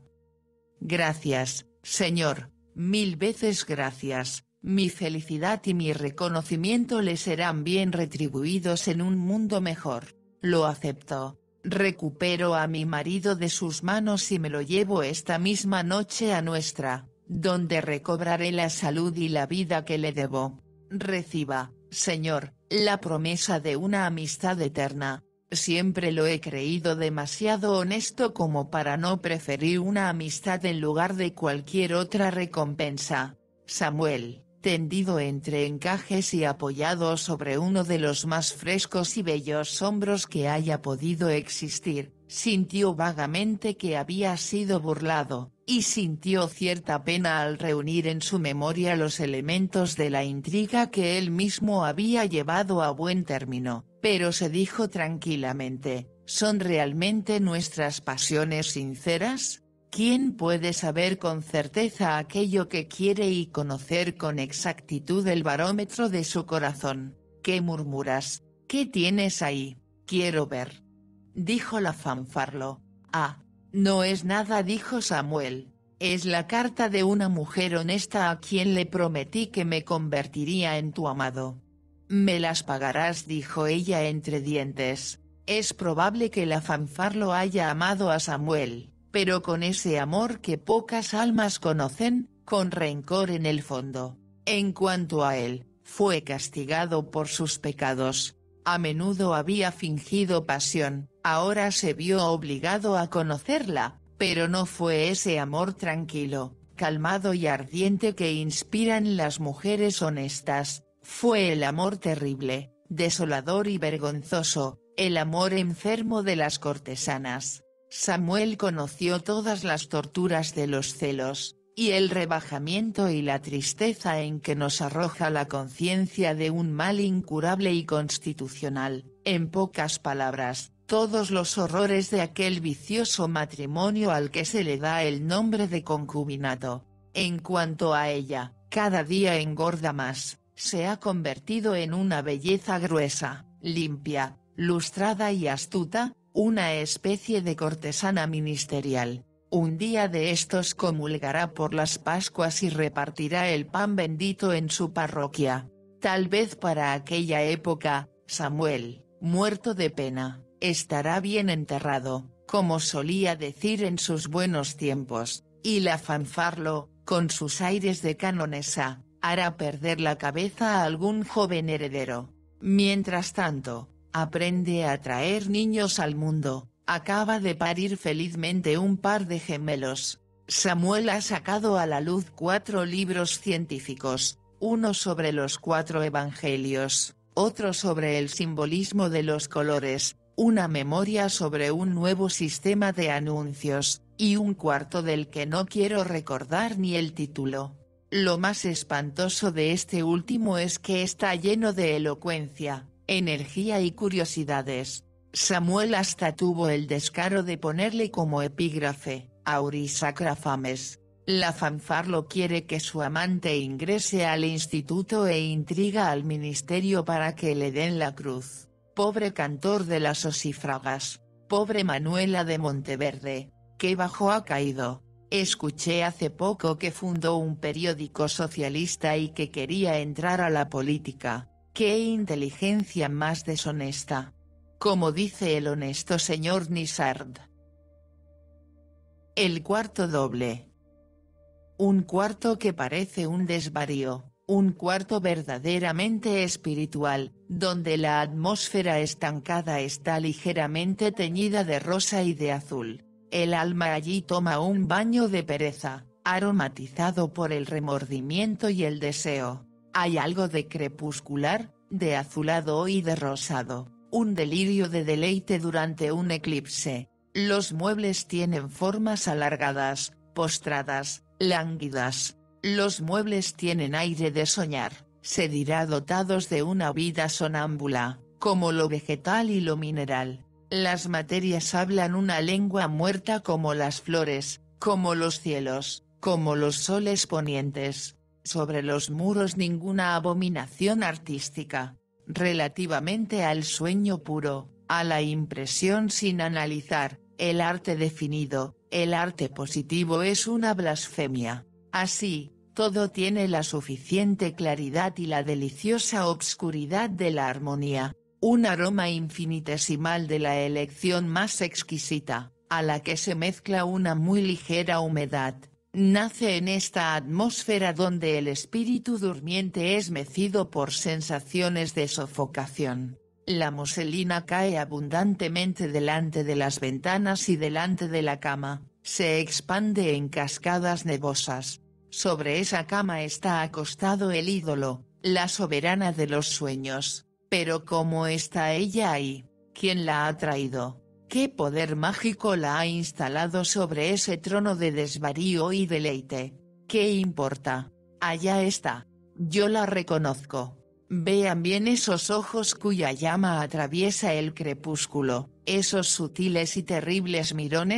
Gracias, señor, mil veces gracias, mi felicidad y mi reconocimiento le serán bien retribuidos en un mundo mejor. Lo acepto, recupero a mi marido de sus manos y me lo llevo esta misma noche a nuestra, donde recobraré la salud y la vida que le debo. Reciba, señor, la promesa de una amistad eterna. Siempre lo he creído demasiado honesto como para no preferir una amistad en lugar de cualquier otra recompensa. Samuel, tendido entre encajes y apoyado sobre uno de los más frescos y bellos hombros que haya podido existir, sintió vagamente que había sido burlado, y sintió cierta pena al reunir en su memoria los elementos de la intriga que él mismo había llevado a buen término, pero se dijo tranquilamente, ¿son realmente nuestras pasiones sinceras? ¿Quién puede saber con certeza aquello que quiere y conocer con exactitud el barómetro de su corazón? ¿Qué murmuras? ¿Qué tienes ahí? Quiero ver. Dijo la fanfarlo. Ah, no es nada, dijo Samuel. Es la carta de una mujer honesta a quien le prometí que me convertiría en tu amado. Me las pagarás, dijo ella entre dientes. Es probable que la fanfarlo haya amado a Samuel, pero con ese amor que pocas almas conocen, con rencor en el fondo. En cuanto a él, fue castigado por sus pecados. A menudo había fingido pasión, ahora se vio obligado a conocerla, pero no fue ese amor tranquilo, calmado y ardiente que inspiran las mujeres honestas, fue el amor terrible, desolador y vergonzoso, el amor enfermo de las cortesanas. Samuel conoció todas las torturas de los celos, y el rebajamiento y la tristeza en que nos arroja la conciencia de un mal incurable y constitucional, en pocas palabras, todos los horrores de aquel vicioso matrimonio al que se le da el nombre de concubinato. En cuanto a ella, cada día engorda más, se ha convertido en una belleza gruesa, limpia, lustrada y astuta, una especie de cortesana ministerial. Un día de estos comulgará por las Pascuas y repartirá el pan bendito en su parroquia. Tal vez para aquella época, Samuel, muerto de pena, estará bien enterrado, como solía decir en sus buenos tiempos, y la fanfarlo, con sus aires de canonesa, hará perder la cabeza a algún joven heredero. Mientras tanto, aprende a traer niños al mundo. Acaba de parir felizmente un par de gemelos. Samuel ha sacado a la luz cuatro libros científicos, uno sobre los cuatro evangelios, otro sobre el simbolismo de los colores, una memoria sobre un nuevo sistema de anuncios, y un cuarto del que no quiero recordar ni el título. Lo más espantoso de este último es que está lleno de elocuencia, energía y curiosidades. Samuel hasta tuvo el descaro de ponerle como epígrafe, Auris Sacra Fames. La fanfarlo quiere que su amante ingrese al instituto e intriga al ministerio para que le den la cruz. Pobre cantor de las osifragas, pobre Manuela de Monteverde, que bajo ha caído. Escuché hace poco que fundó un periódico socialista y que quería entrar a la política. ¡Qué inteligencia más deshonesta! Como dice el honesto señor Nisard. El cuarto doble. Un cuarto que parece un desvarío, un cuarto verdaderamente espiritual, donde la atmósfera estancada está ligeramente teñida de rosa y de azul. El alma allí toma un baño de pereza, aromatizado por el remordimiento y el deseo. Hay algo de crepuscular, de azulado y de rosado. Un delirio de deleite durante un eclipse. Los muebles tienen formas alargadas, postradas, lánguidas. Los muebles tienen aire de soñar, se dirá dotados de una vida sonámbula, como lo vegetal y lo mineral. Las materias hablan una lengua muerta como las flores, como los cielos, como los soles ponientes. Sobre los muros ninguna abominación artística. Relativamente al sueño puro, a la impresión sin analizar, el arte definido, el arte positivo es una blasfemia. Así, todo tiene la suficiente claridad y la deliciosa obscuridad de la armonía, un aroma infinitesimal de la elección más exquisita, a la que se mezcla una muy ligera humedad. Nace en esta atmósfera donde el espíritu durmiente es mecido por sensaciones de sofocación. La muselina cae abundantemente delante de las ventanas y delante de la cama, se expande en cascadas nevosas. Sobre esa cama está acostado el ídolo, la soberana de los sueños. Pero ¿cómo está ella ahí? ¿Quién la ha traído? ¿Qué poder mágico la ha instalado sobre ese trono de desvarío y deleite? ¿Qué importa? Allá está. Yo la reconozco. Vean bien esos ojos cuya llama atraviesa el crepúsculo, esos sutiles y terribles mirones,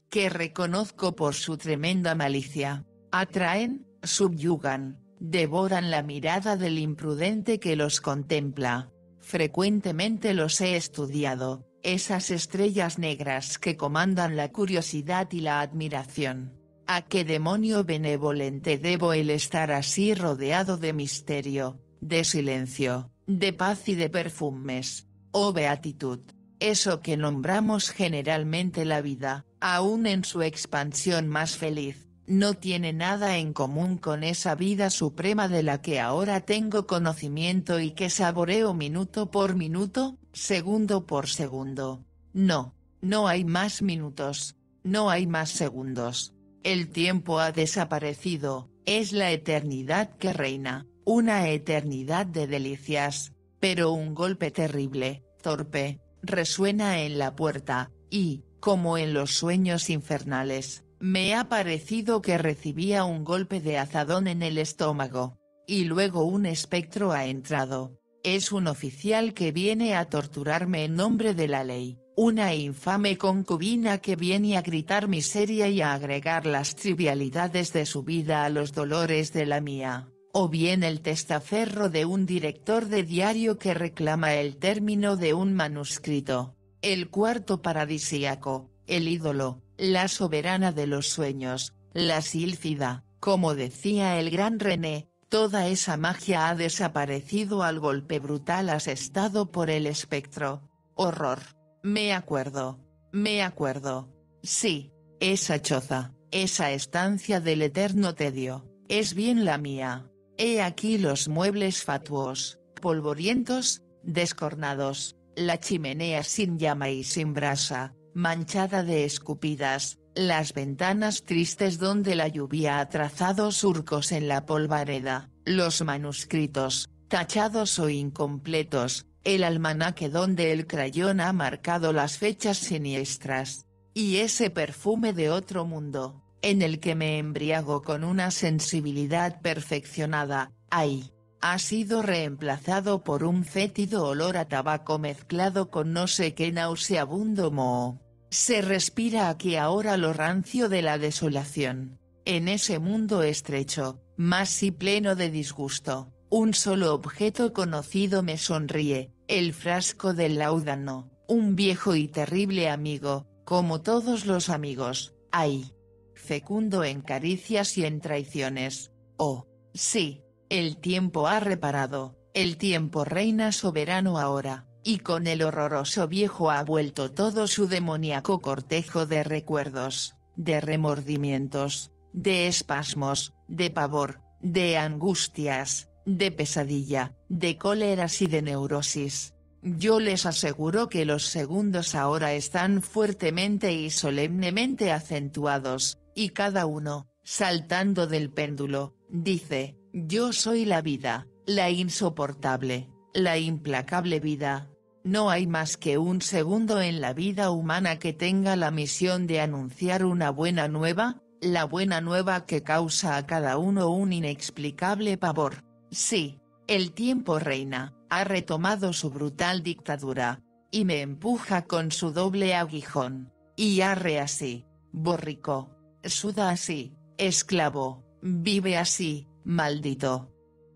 que reconozco por su tremenda malicia, atraen, subyugan, devoran la mirada del imprudente que los contempla. Frecuentemente los he estudiado, esas estrellas negras que comandan la curiosidad y la admiración. ¿A qué demonio benevolente debo el estar así rodeado de misterio, de silencio, de paz y de perfumes? Oh beatitud, eso que nombramos generalmente la vida, aun en su expansión más feliz, no tiene nada en común con esa vida suprema de la que ahora tengo conocimiento y que saboreo minuto por minuto, segundo por segundo. No, no hay más minutos, no hay más segundos. El tiempo ha desaparecido, es la eternidad que reina, una eternidad de delicias, pero un golpe terrible, torpe, resuena en la puerta, y, como en los sueños infernales, me ha parecido que recibía un golpe de azadón en el estómago. Y luego un espectro ha entrado. Es un oficial que viene a torturarme en nombre de la ley, una infame concubina que viene a gritar miseria y a agregar las trivialidades de su vida a los dolores de la mía, o bien el testaferro de un director de diario que reclama el término de un manuscrito. El cuarto paradisíaco, el ídolo, la soberana de los sueños, la sílfida, como decía el gran René, toda esa magia ha desaparecido al golpe brutal asestado por el espectro. Horror. Me acuerdo, me acuerdo. Sí, esa choza, esa estancia del eterno tedio, es bien la mía. He aquí los muebles fatuos, polvorientos, descornados, la chimenea sin llama y sin brasa, manchada de escupidas, las ventanas tristes donde la lluvia ha trazado surcos en la polvareda, los manuscritos, tachados o incompletos, el almanaque donde el crayón ha marcado las fechas siniestras, y ese perfume de otro mundo, en el que me embriago con una sensibilidad perfeccionada, ¡ay! Ha sido reemplazado por un fétido olor a tabaco mezclado con no sé qué nauseabundo moho. Se respira aquí ahora lo rancio de la desolación. En ese mundo estrecho, más y pleno de disgusto, un solo objeto conocido me sonríe, el frasco del láudano, un viejo y terrible amigo, como todos los amigos, ¡ay! Fecundo en caricias y en traiciones. Oh, sí, el tiempo ha reparado, el tiempo reina soberano ahora, y con el horroroso viejo ha vuelto todo su demoníaco cortejo de recuerdos, de remordimientos, de espasmos, de pavor, de angustias, de pesadilla, de cóleras y de neurosis. Yo les aseguro que los segundos ahora están fuertemente y solemnemente acentuados, y cada uno, saltando del péndulo, dice, yo soy la vida, la insoportable, la implacable vida. No hay más que un segundo en la vida humana que tenga la misión de anunciar una buena nueva, la buena nueva que causa a cada uno un inexplicable pavor. Sí, el tiempo reina, ha retomado su brutal dictadura, y me empuja con su doble aguijón, y arre así, borrico, suda así, esclavo, vive así, maldito.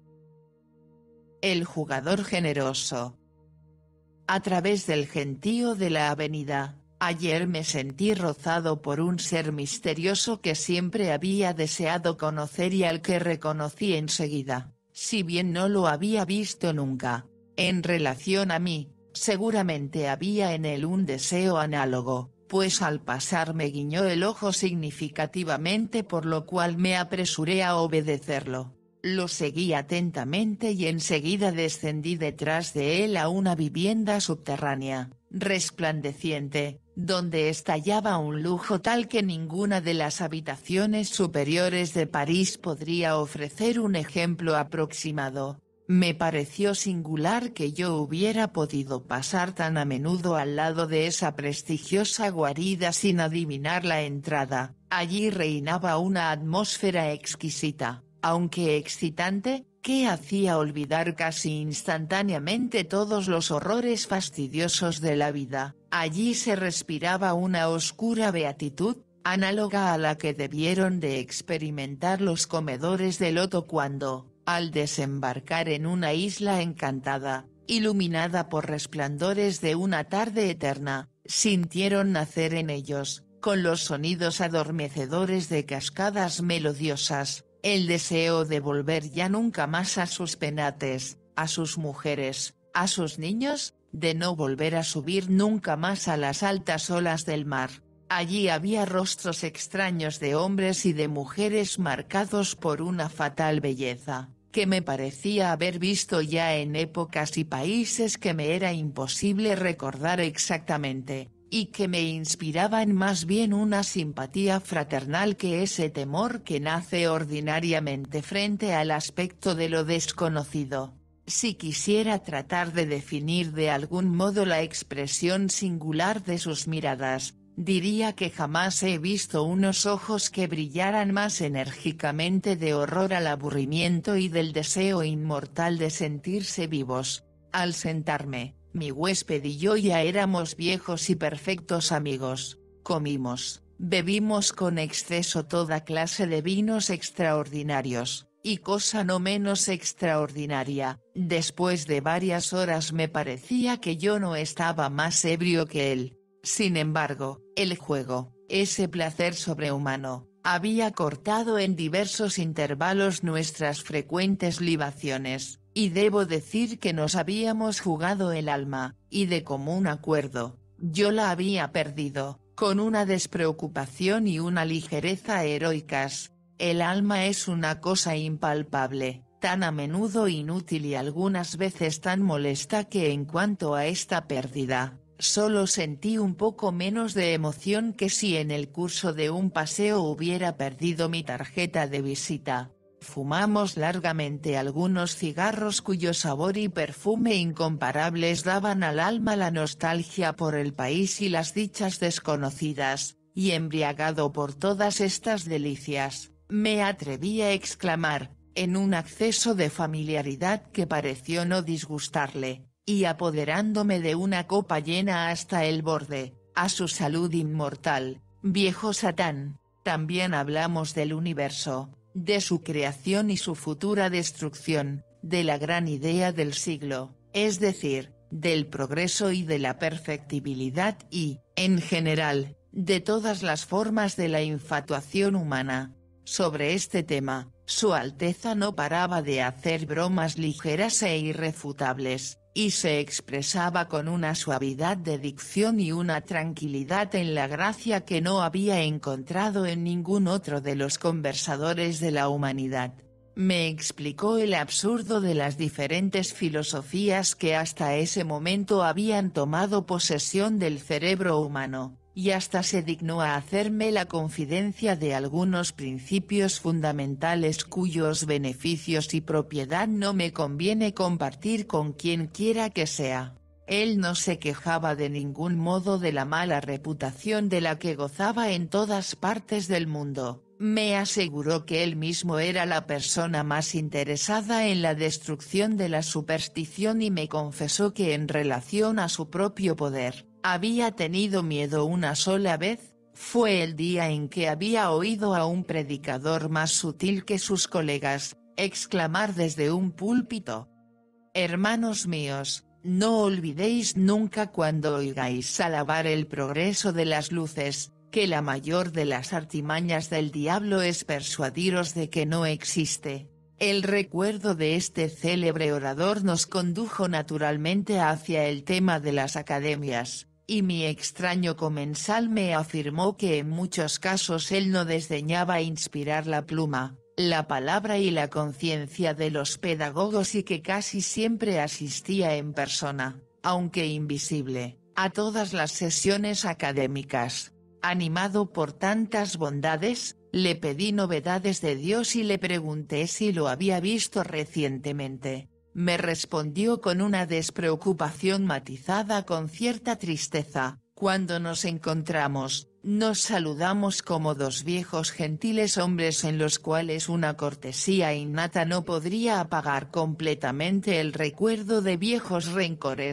El jugador generoso. A través del gentío de la avenida, ayer me sentí rozado por un ser misterioso que siempre había deseado conocer y al que reconocí enseguida, si bien no lo había visto nunca. En relación a mí, seguramente había en él un deseo análogo, pues al pasar me guiñó el ojo significativamente por lo cual me apresuré a obedecerlo. Lo seguí atentamente y enseguida descendí detrás de él a una vivienda subterránea, resplandeciente, donde estallaba un lujo tal que ninguna de las habitaciones superiores de París podría ofrecer un ejemplo aproximado. Me pareció singular que yo hubiera podido pasar tan a menudo al lado de esa prestigiosa guarida sin adivinar la entrada. Allí reinaba una atmósfera exquisita, aunque excitante, que hacía olvidar casi instantáneamente todos los horrores fastidiosos de la vida. Allí se respiraba una oscura beatitud, análoga a la que debieron de experimentar los comedores de loto cuando, al desembarcar en una isla encantada, iluminada por resplandores de una tarde eterna, sintieron nacer en ellos, con los sonidos adormecedores de cascadas melodiosas, el deseo de volver ya nunca más a sus penates, a sus mujeres, a sus niños, de no volver a subir nunca más a las altas olas del mar. Allí había rostros extraños de hombres y de mujeres marcados por una fatal belleza, que me parecía haber visto ya en épocas y países que me era imposible recordar exactamente, y que me inspiraban más bien una simpatía fraternal que ese temor que nace ordinariamente frente al aspecto de lo desconocido. Si quisiera tratar de definir de algún modo la expresión singular de sus miradas, diría que jamás he visto unos ojos que brillaran más enérgicamente de horror al aburrimiento y del deseo inmortal de sentirse vivos. Al sentarme, mi huésped y yo ya éramos viejos y perfectos amigos. Comimos, bebimos con exceso toda clase de vinos extraordinarios, y cosa no menos extraordinaria, después de varias horas me parecía que yo no estaba más ebrio que él. Sin embargo, el juego, ese placer sobrehumano, había cortado en diversos intervalos nuestras frecuentes libaciones, y debo decir que nos habíamos jugado el alma, y de común acuerdo, yo la había perdido, con una despreocupación y una ligereza heroicas. El alma es una cosa impalpable, tan a menudo inútil y algunas veces tan molesta que en cuanto a esta pérdida, solo sentí un poco menos de emoción que si en el curso de un paseo hubiera perdido mi tarjeta de visita. Fumamos largamente algunos cigarros cuyo sabor y perfume incomparables daban al alma la nostalgia por el país y las dichas desconocidas, y embriagado por todas estas delicias, me atreví a exclamar, en un acceso de familiaridad que pareció no disgustarle, y apoderándome de una copa llena hasta el borde, a su salud inmortal, viejo Satán. También hablamos del universo, de su creación y su futura destrucción, de la gran idea del siglo, es decir, del progreso y de la perfectibilidad y, en general, de todas las formas de la infatuación humana. Sobre este tema, Su Alteza no paraba de hacer bromas ligeras e irrefutables, y se expresaba con una suavidad de dicción y una tranquilidad en la gracia que no había encontrado en ningún otro de los conversadores de la humanidad. Me explicó el absurdo de las diferentes filosofías que hasta ese momento habían tomado posesión del cerebro humano, y hasta se dignó a hacerme la confidencia de algunos principios fundamentales cuyos beneficios y propiedad no me conviene compartir con quien quiera que sea. Él no se quejaba de ningún modo de la mala reputación de la que gozaba en todas partes del mundo. Me aseguró que él mismo era la persona más interesada en la destrucción de la superstición y me confesó que en relación a su propio poder, había tenido miedo una sola vez, fue el día en que había oído a un predicador más sutil que sus colegas, exclamar desde un púlpito: «Hermanos míos, no olvidéis nunca cuando oigáis alabar el progreso de las luces, que la mayor de las artimañas del diablo es persuadiros de que no existe». El recuerdo de este célebre orador nos condujo naturalmente hacia el tema de las academias, y mi extraño comensal me afirmó que en muchos casos él no desdeñaba inspirar la pluma, la palabra y la conciencia de los pedagogos y que casi siempre asistía en persona, aunque invisible, a todas las sesiones académicas. Animado por tantas bondades, le pedí novedades de Dios y le pregunté si lo había visto recientemente. Me respondió con una despreocupación matizada con cierta tristeza: «Cuando nos encontramos, nos saludamos como dos viejos gentiles hombres en los cuales una cortesía innata no podría apagar completamente el recuerdo de viejos rencores».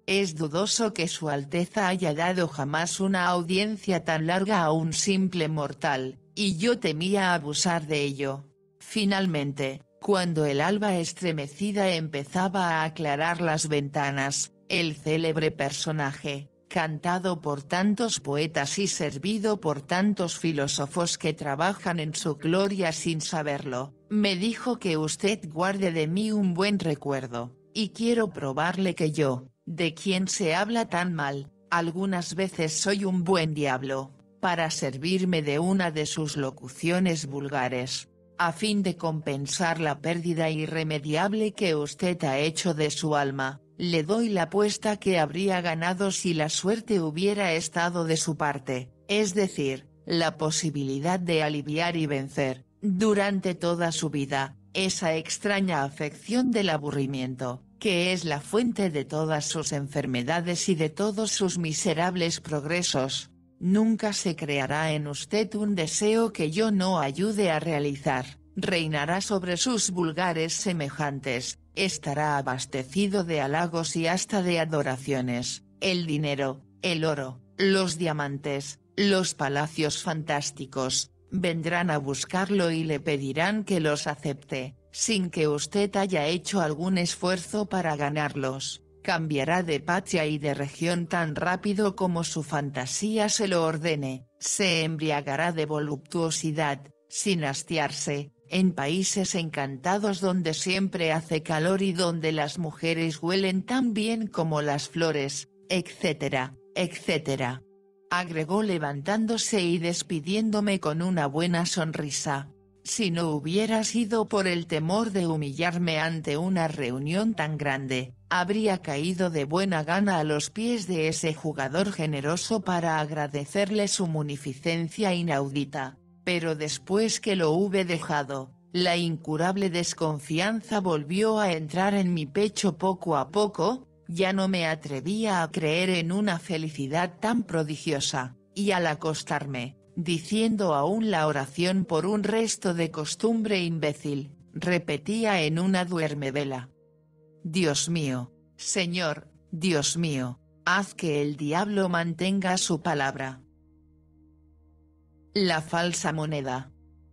Es dudoso que Su Alteza haya dado jamás una audiencia tan larga a un simple mortal, y yo temía abusar de ello. Finalmente, cuando el alba estremecida empezaba a aclarar las ventanas, el célebre personaje, cantado por tantos poetas y servido por tantos filósofos que trabajan en su gloria sin saberlo, me dijo que usted guarde de mí un buen recuerdo, y quiero probarle que yo, de quien se habla tan mal, algunas veces soy un buen diablo, para servirme de una de sus locuciones vulgares, a fin de compensar la pérdida irremediable que usted ha hecho de su alma. Le doy la apuesta que habría ganado si la suerte hubiera estado de su parte, es decir, la posibilidad de aliviar y vencer, durante toda su vida, esa extraña afección del aburrimiento, que es la fuente de todas sus enfermedades y de todos sus miserables progresos. Nunca se creará en usted un deseo que yo no ayude a realizar, reinará sobre sus vulgares semejantes. Estará abastecido de halagos y hasta de adoraciones, el dinero, el oro, los diamantes, los palacios fantásticos, vendrán a buscarlo y le pedirán que los acepte, sin que usted haya hecho algún esfuerzo para ganarlos, cambiará de patria y de región tan rápido como su fantasía se lo ordene, se embriagará de voluptuosidad, sin hastiarse, en países encantados donde siempre hace calor y donde las mujeres huelen tan bien como las flores, etcétera, etcétera. Agregó levantándose y despidiéndome con una buena sonrisa. Si no hubiera sido por el temor de humillarme ante una reunión tan grande, habría caído de buena gana a los pies de ese jugador generoso para agradecerle su munificencia inaudita. Pero después que lo hube dejado, la incurable desconfianza volvió a entrar en mi pecho poco a poco, ya no me atrevía a creer en una felicidad tan prodigiosa, y al acostarme, diciendo aún la oración por un resto de costumbre imbécil, repetía en una duermevela: Dios mío, Señor, Dios mío, haz que el diablo mantenga su palabra. La falsa moneda.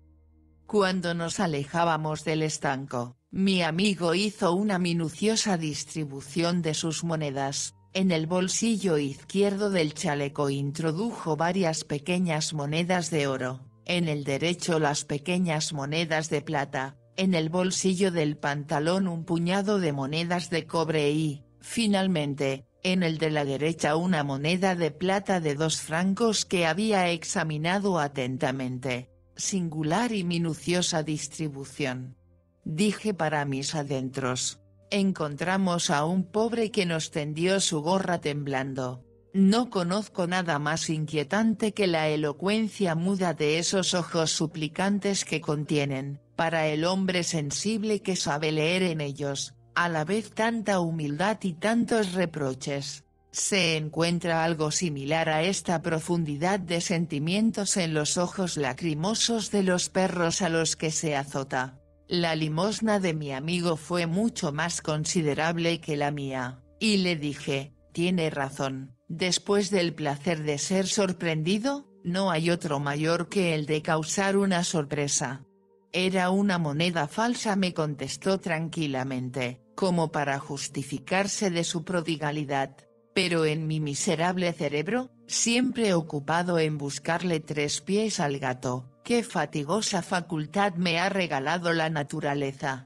Cuando nos alejábamos del estanco, mi amigo hizo una minuciosa distribución de sus monedas. En el bolsillo izquierdo del chaleco introdujo varias pequeñas monedas de oro, en el derecho las pequeñas monedas de plata, en el bolsillo del pantalón un puñado de monedas de cobre y, finalmente, en el de la derecha una moneda de plata de dos francos que había examinado atentamente. Singular y minuciosa distribución. Dije para mis adentros. Encontramos a un pobre que nos tendió su gorra temblando. No conozco nada más inquietante que la elocuencia muda de esos ojos suplicantes que contienen, para el hombre sensible que sabe leer en ellos, a la vez tanta humildad y tantos reproches. Se encuentra algo similar a esta profundidad de sentimientos en los ojos lacrimosos de los perros a los que se azota. La limosna de mi amigo fue mucho más considerable que la mía, y le dije, tiene razón, después del placer de ser sorprendido, no hay otro mayor que el de causar una sorpresa. Era una moneda falsa, me contestó tranquilamente, como para justificarse de su prodigalidad. Pero en mi miserable cerebro, siempre ocupado en buscarle tres pies al gato, qué fatigosa facultad me ha regalado la naturaleza.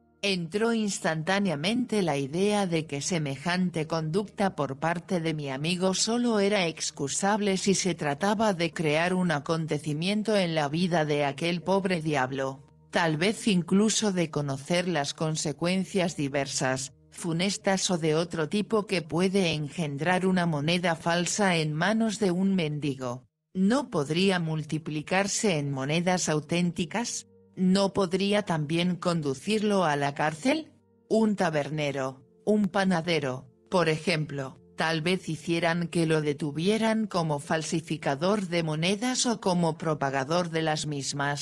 Entró instantáneamente la idea de que semejante conducta por parte de mi amigo solo era excusable si se trataba de crear un acontecimiento en la vida de aquel pobre diablo, tal vez incluso de conocer las consecuencias diversas, funestas o de otro tipo que puede engendrar una moneda falsa en manos de un mendigo. ¿No podría multiplicarse en monedas auténticas? ¿No podría también conducirlo a la cárcel? Un tabernero, un panadero, por ejemplo, tal vez hicieran que lo detuvieran como falsificador de monedas o como propagador de las mismas.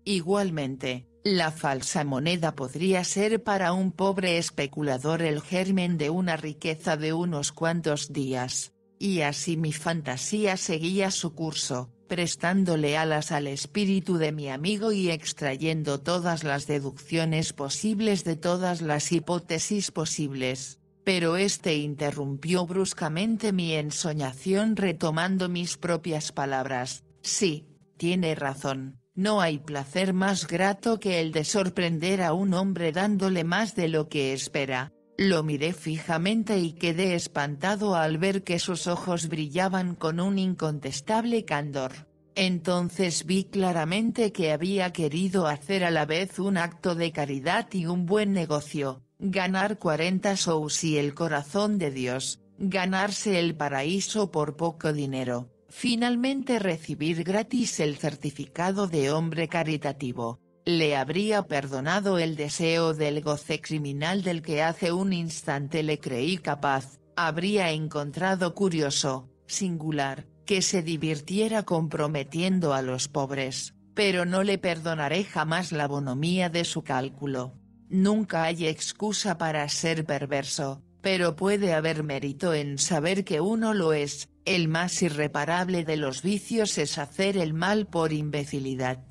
Igualmente, la falsa moneda podría ser para un pobre especulador el germen de una riqueza de unos cuantos días. Y así mi fantasía seguía su curso, prestándole alas al espíritu de mi amigo y extrayendo todas las deducciones posibles de todas las hipótesis posibles. Pero este interrumpió bruscamente mi ensoñación retomando mis propias palabras: sí, tiene razón. No hay placer más grato que el de sorprender a un hombre dándole más de lo que espera. Lo miré fijamente y quedé espantado al ver que sus ojos brillaban con un incontestable candor. Entonces vi claramente que había querido hacer a la vez un acto de caridad y un buen negocio, ganar cuarenta sous y el corazón de Dios, ganarse el paraíso por poco dinero. Finalmente recibir gratis el certificado de hombre caritativo. Le habría perdonado el deseo del goce criminal del que hace un instante le creí capaz, habría encontrado curioso, singular, que se divirtiera comprometiendo a los pobres, pero no le perdonaré jamás la bonomía de su cálculo. Nunca hay excusa para ser perverso, pero puede haber mérito en saber que uno lo es. El más irreparable de los vicios es hacer el mal por imbecilidad.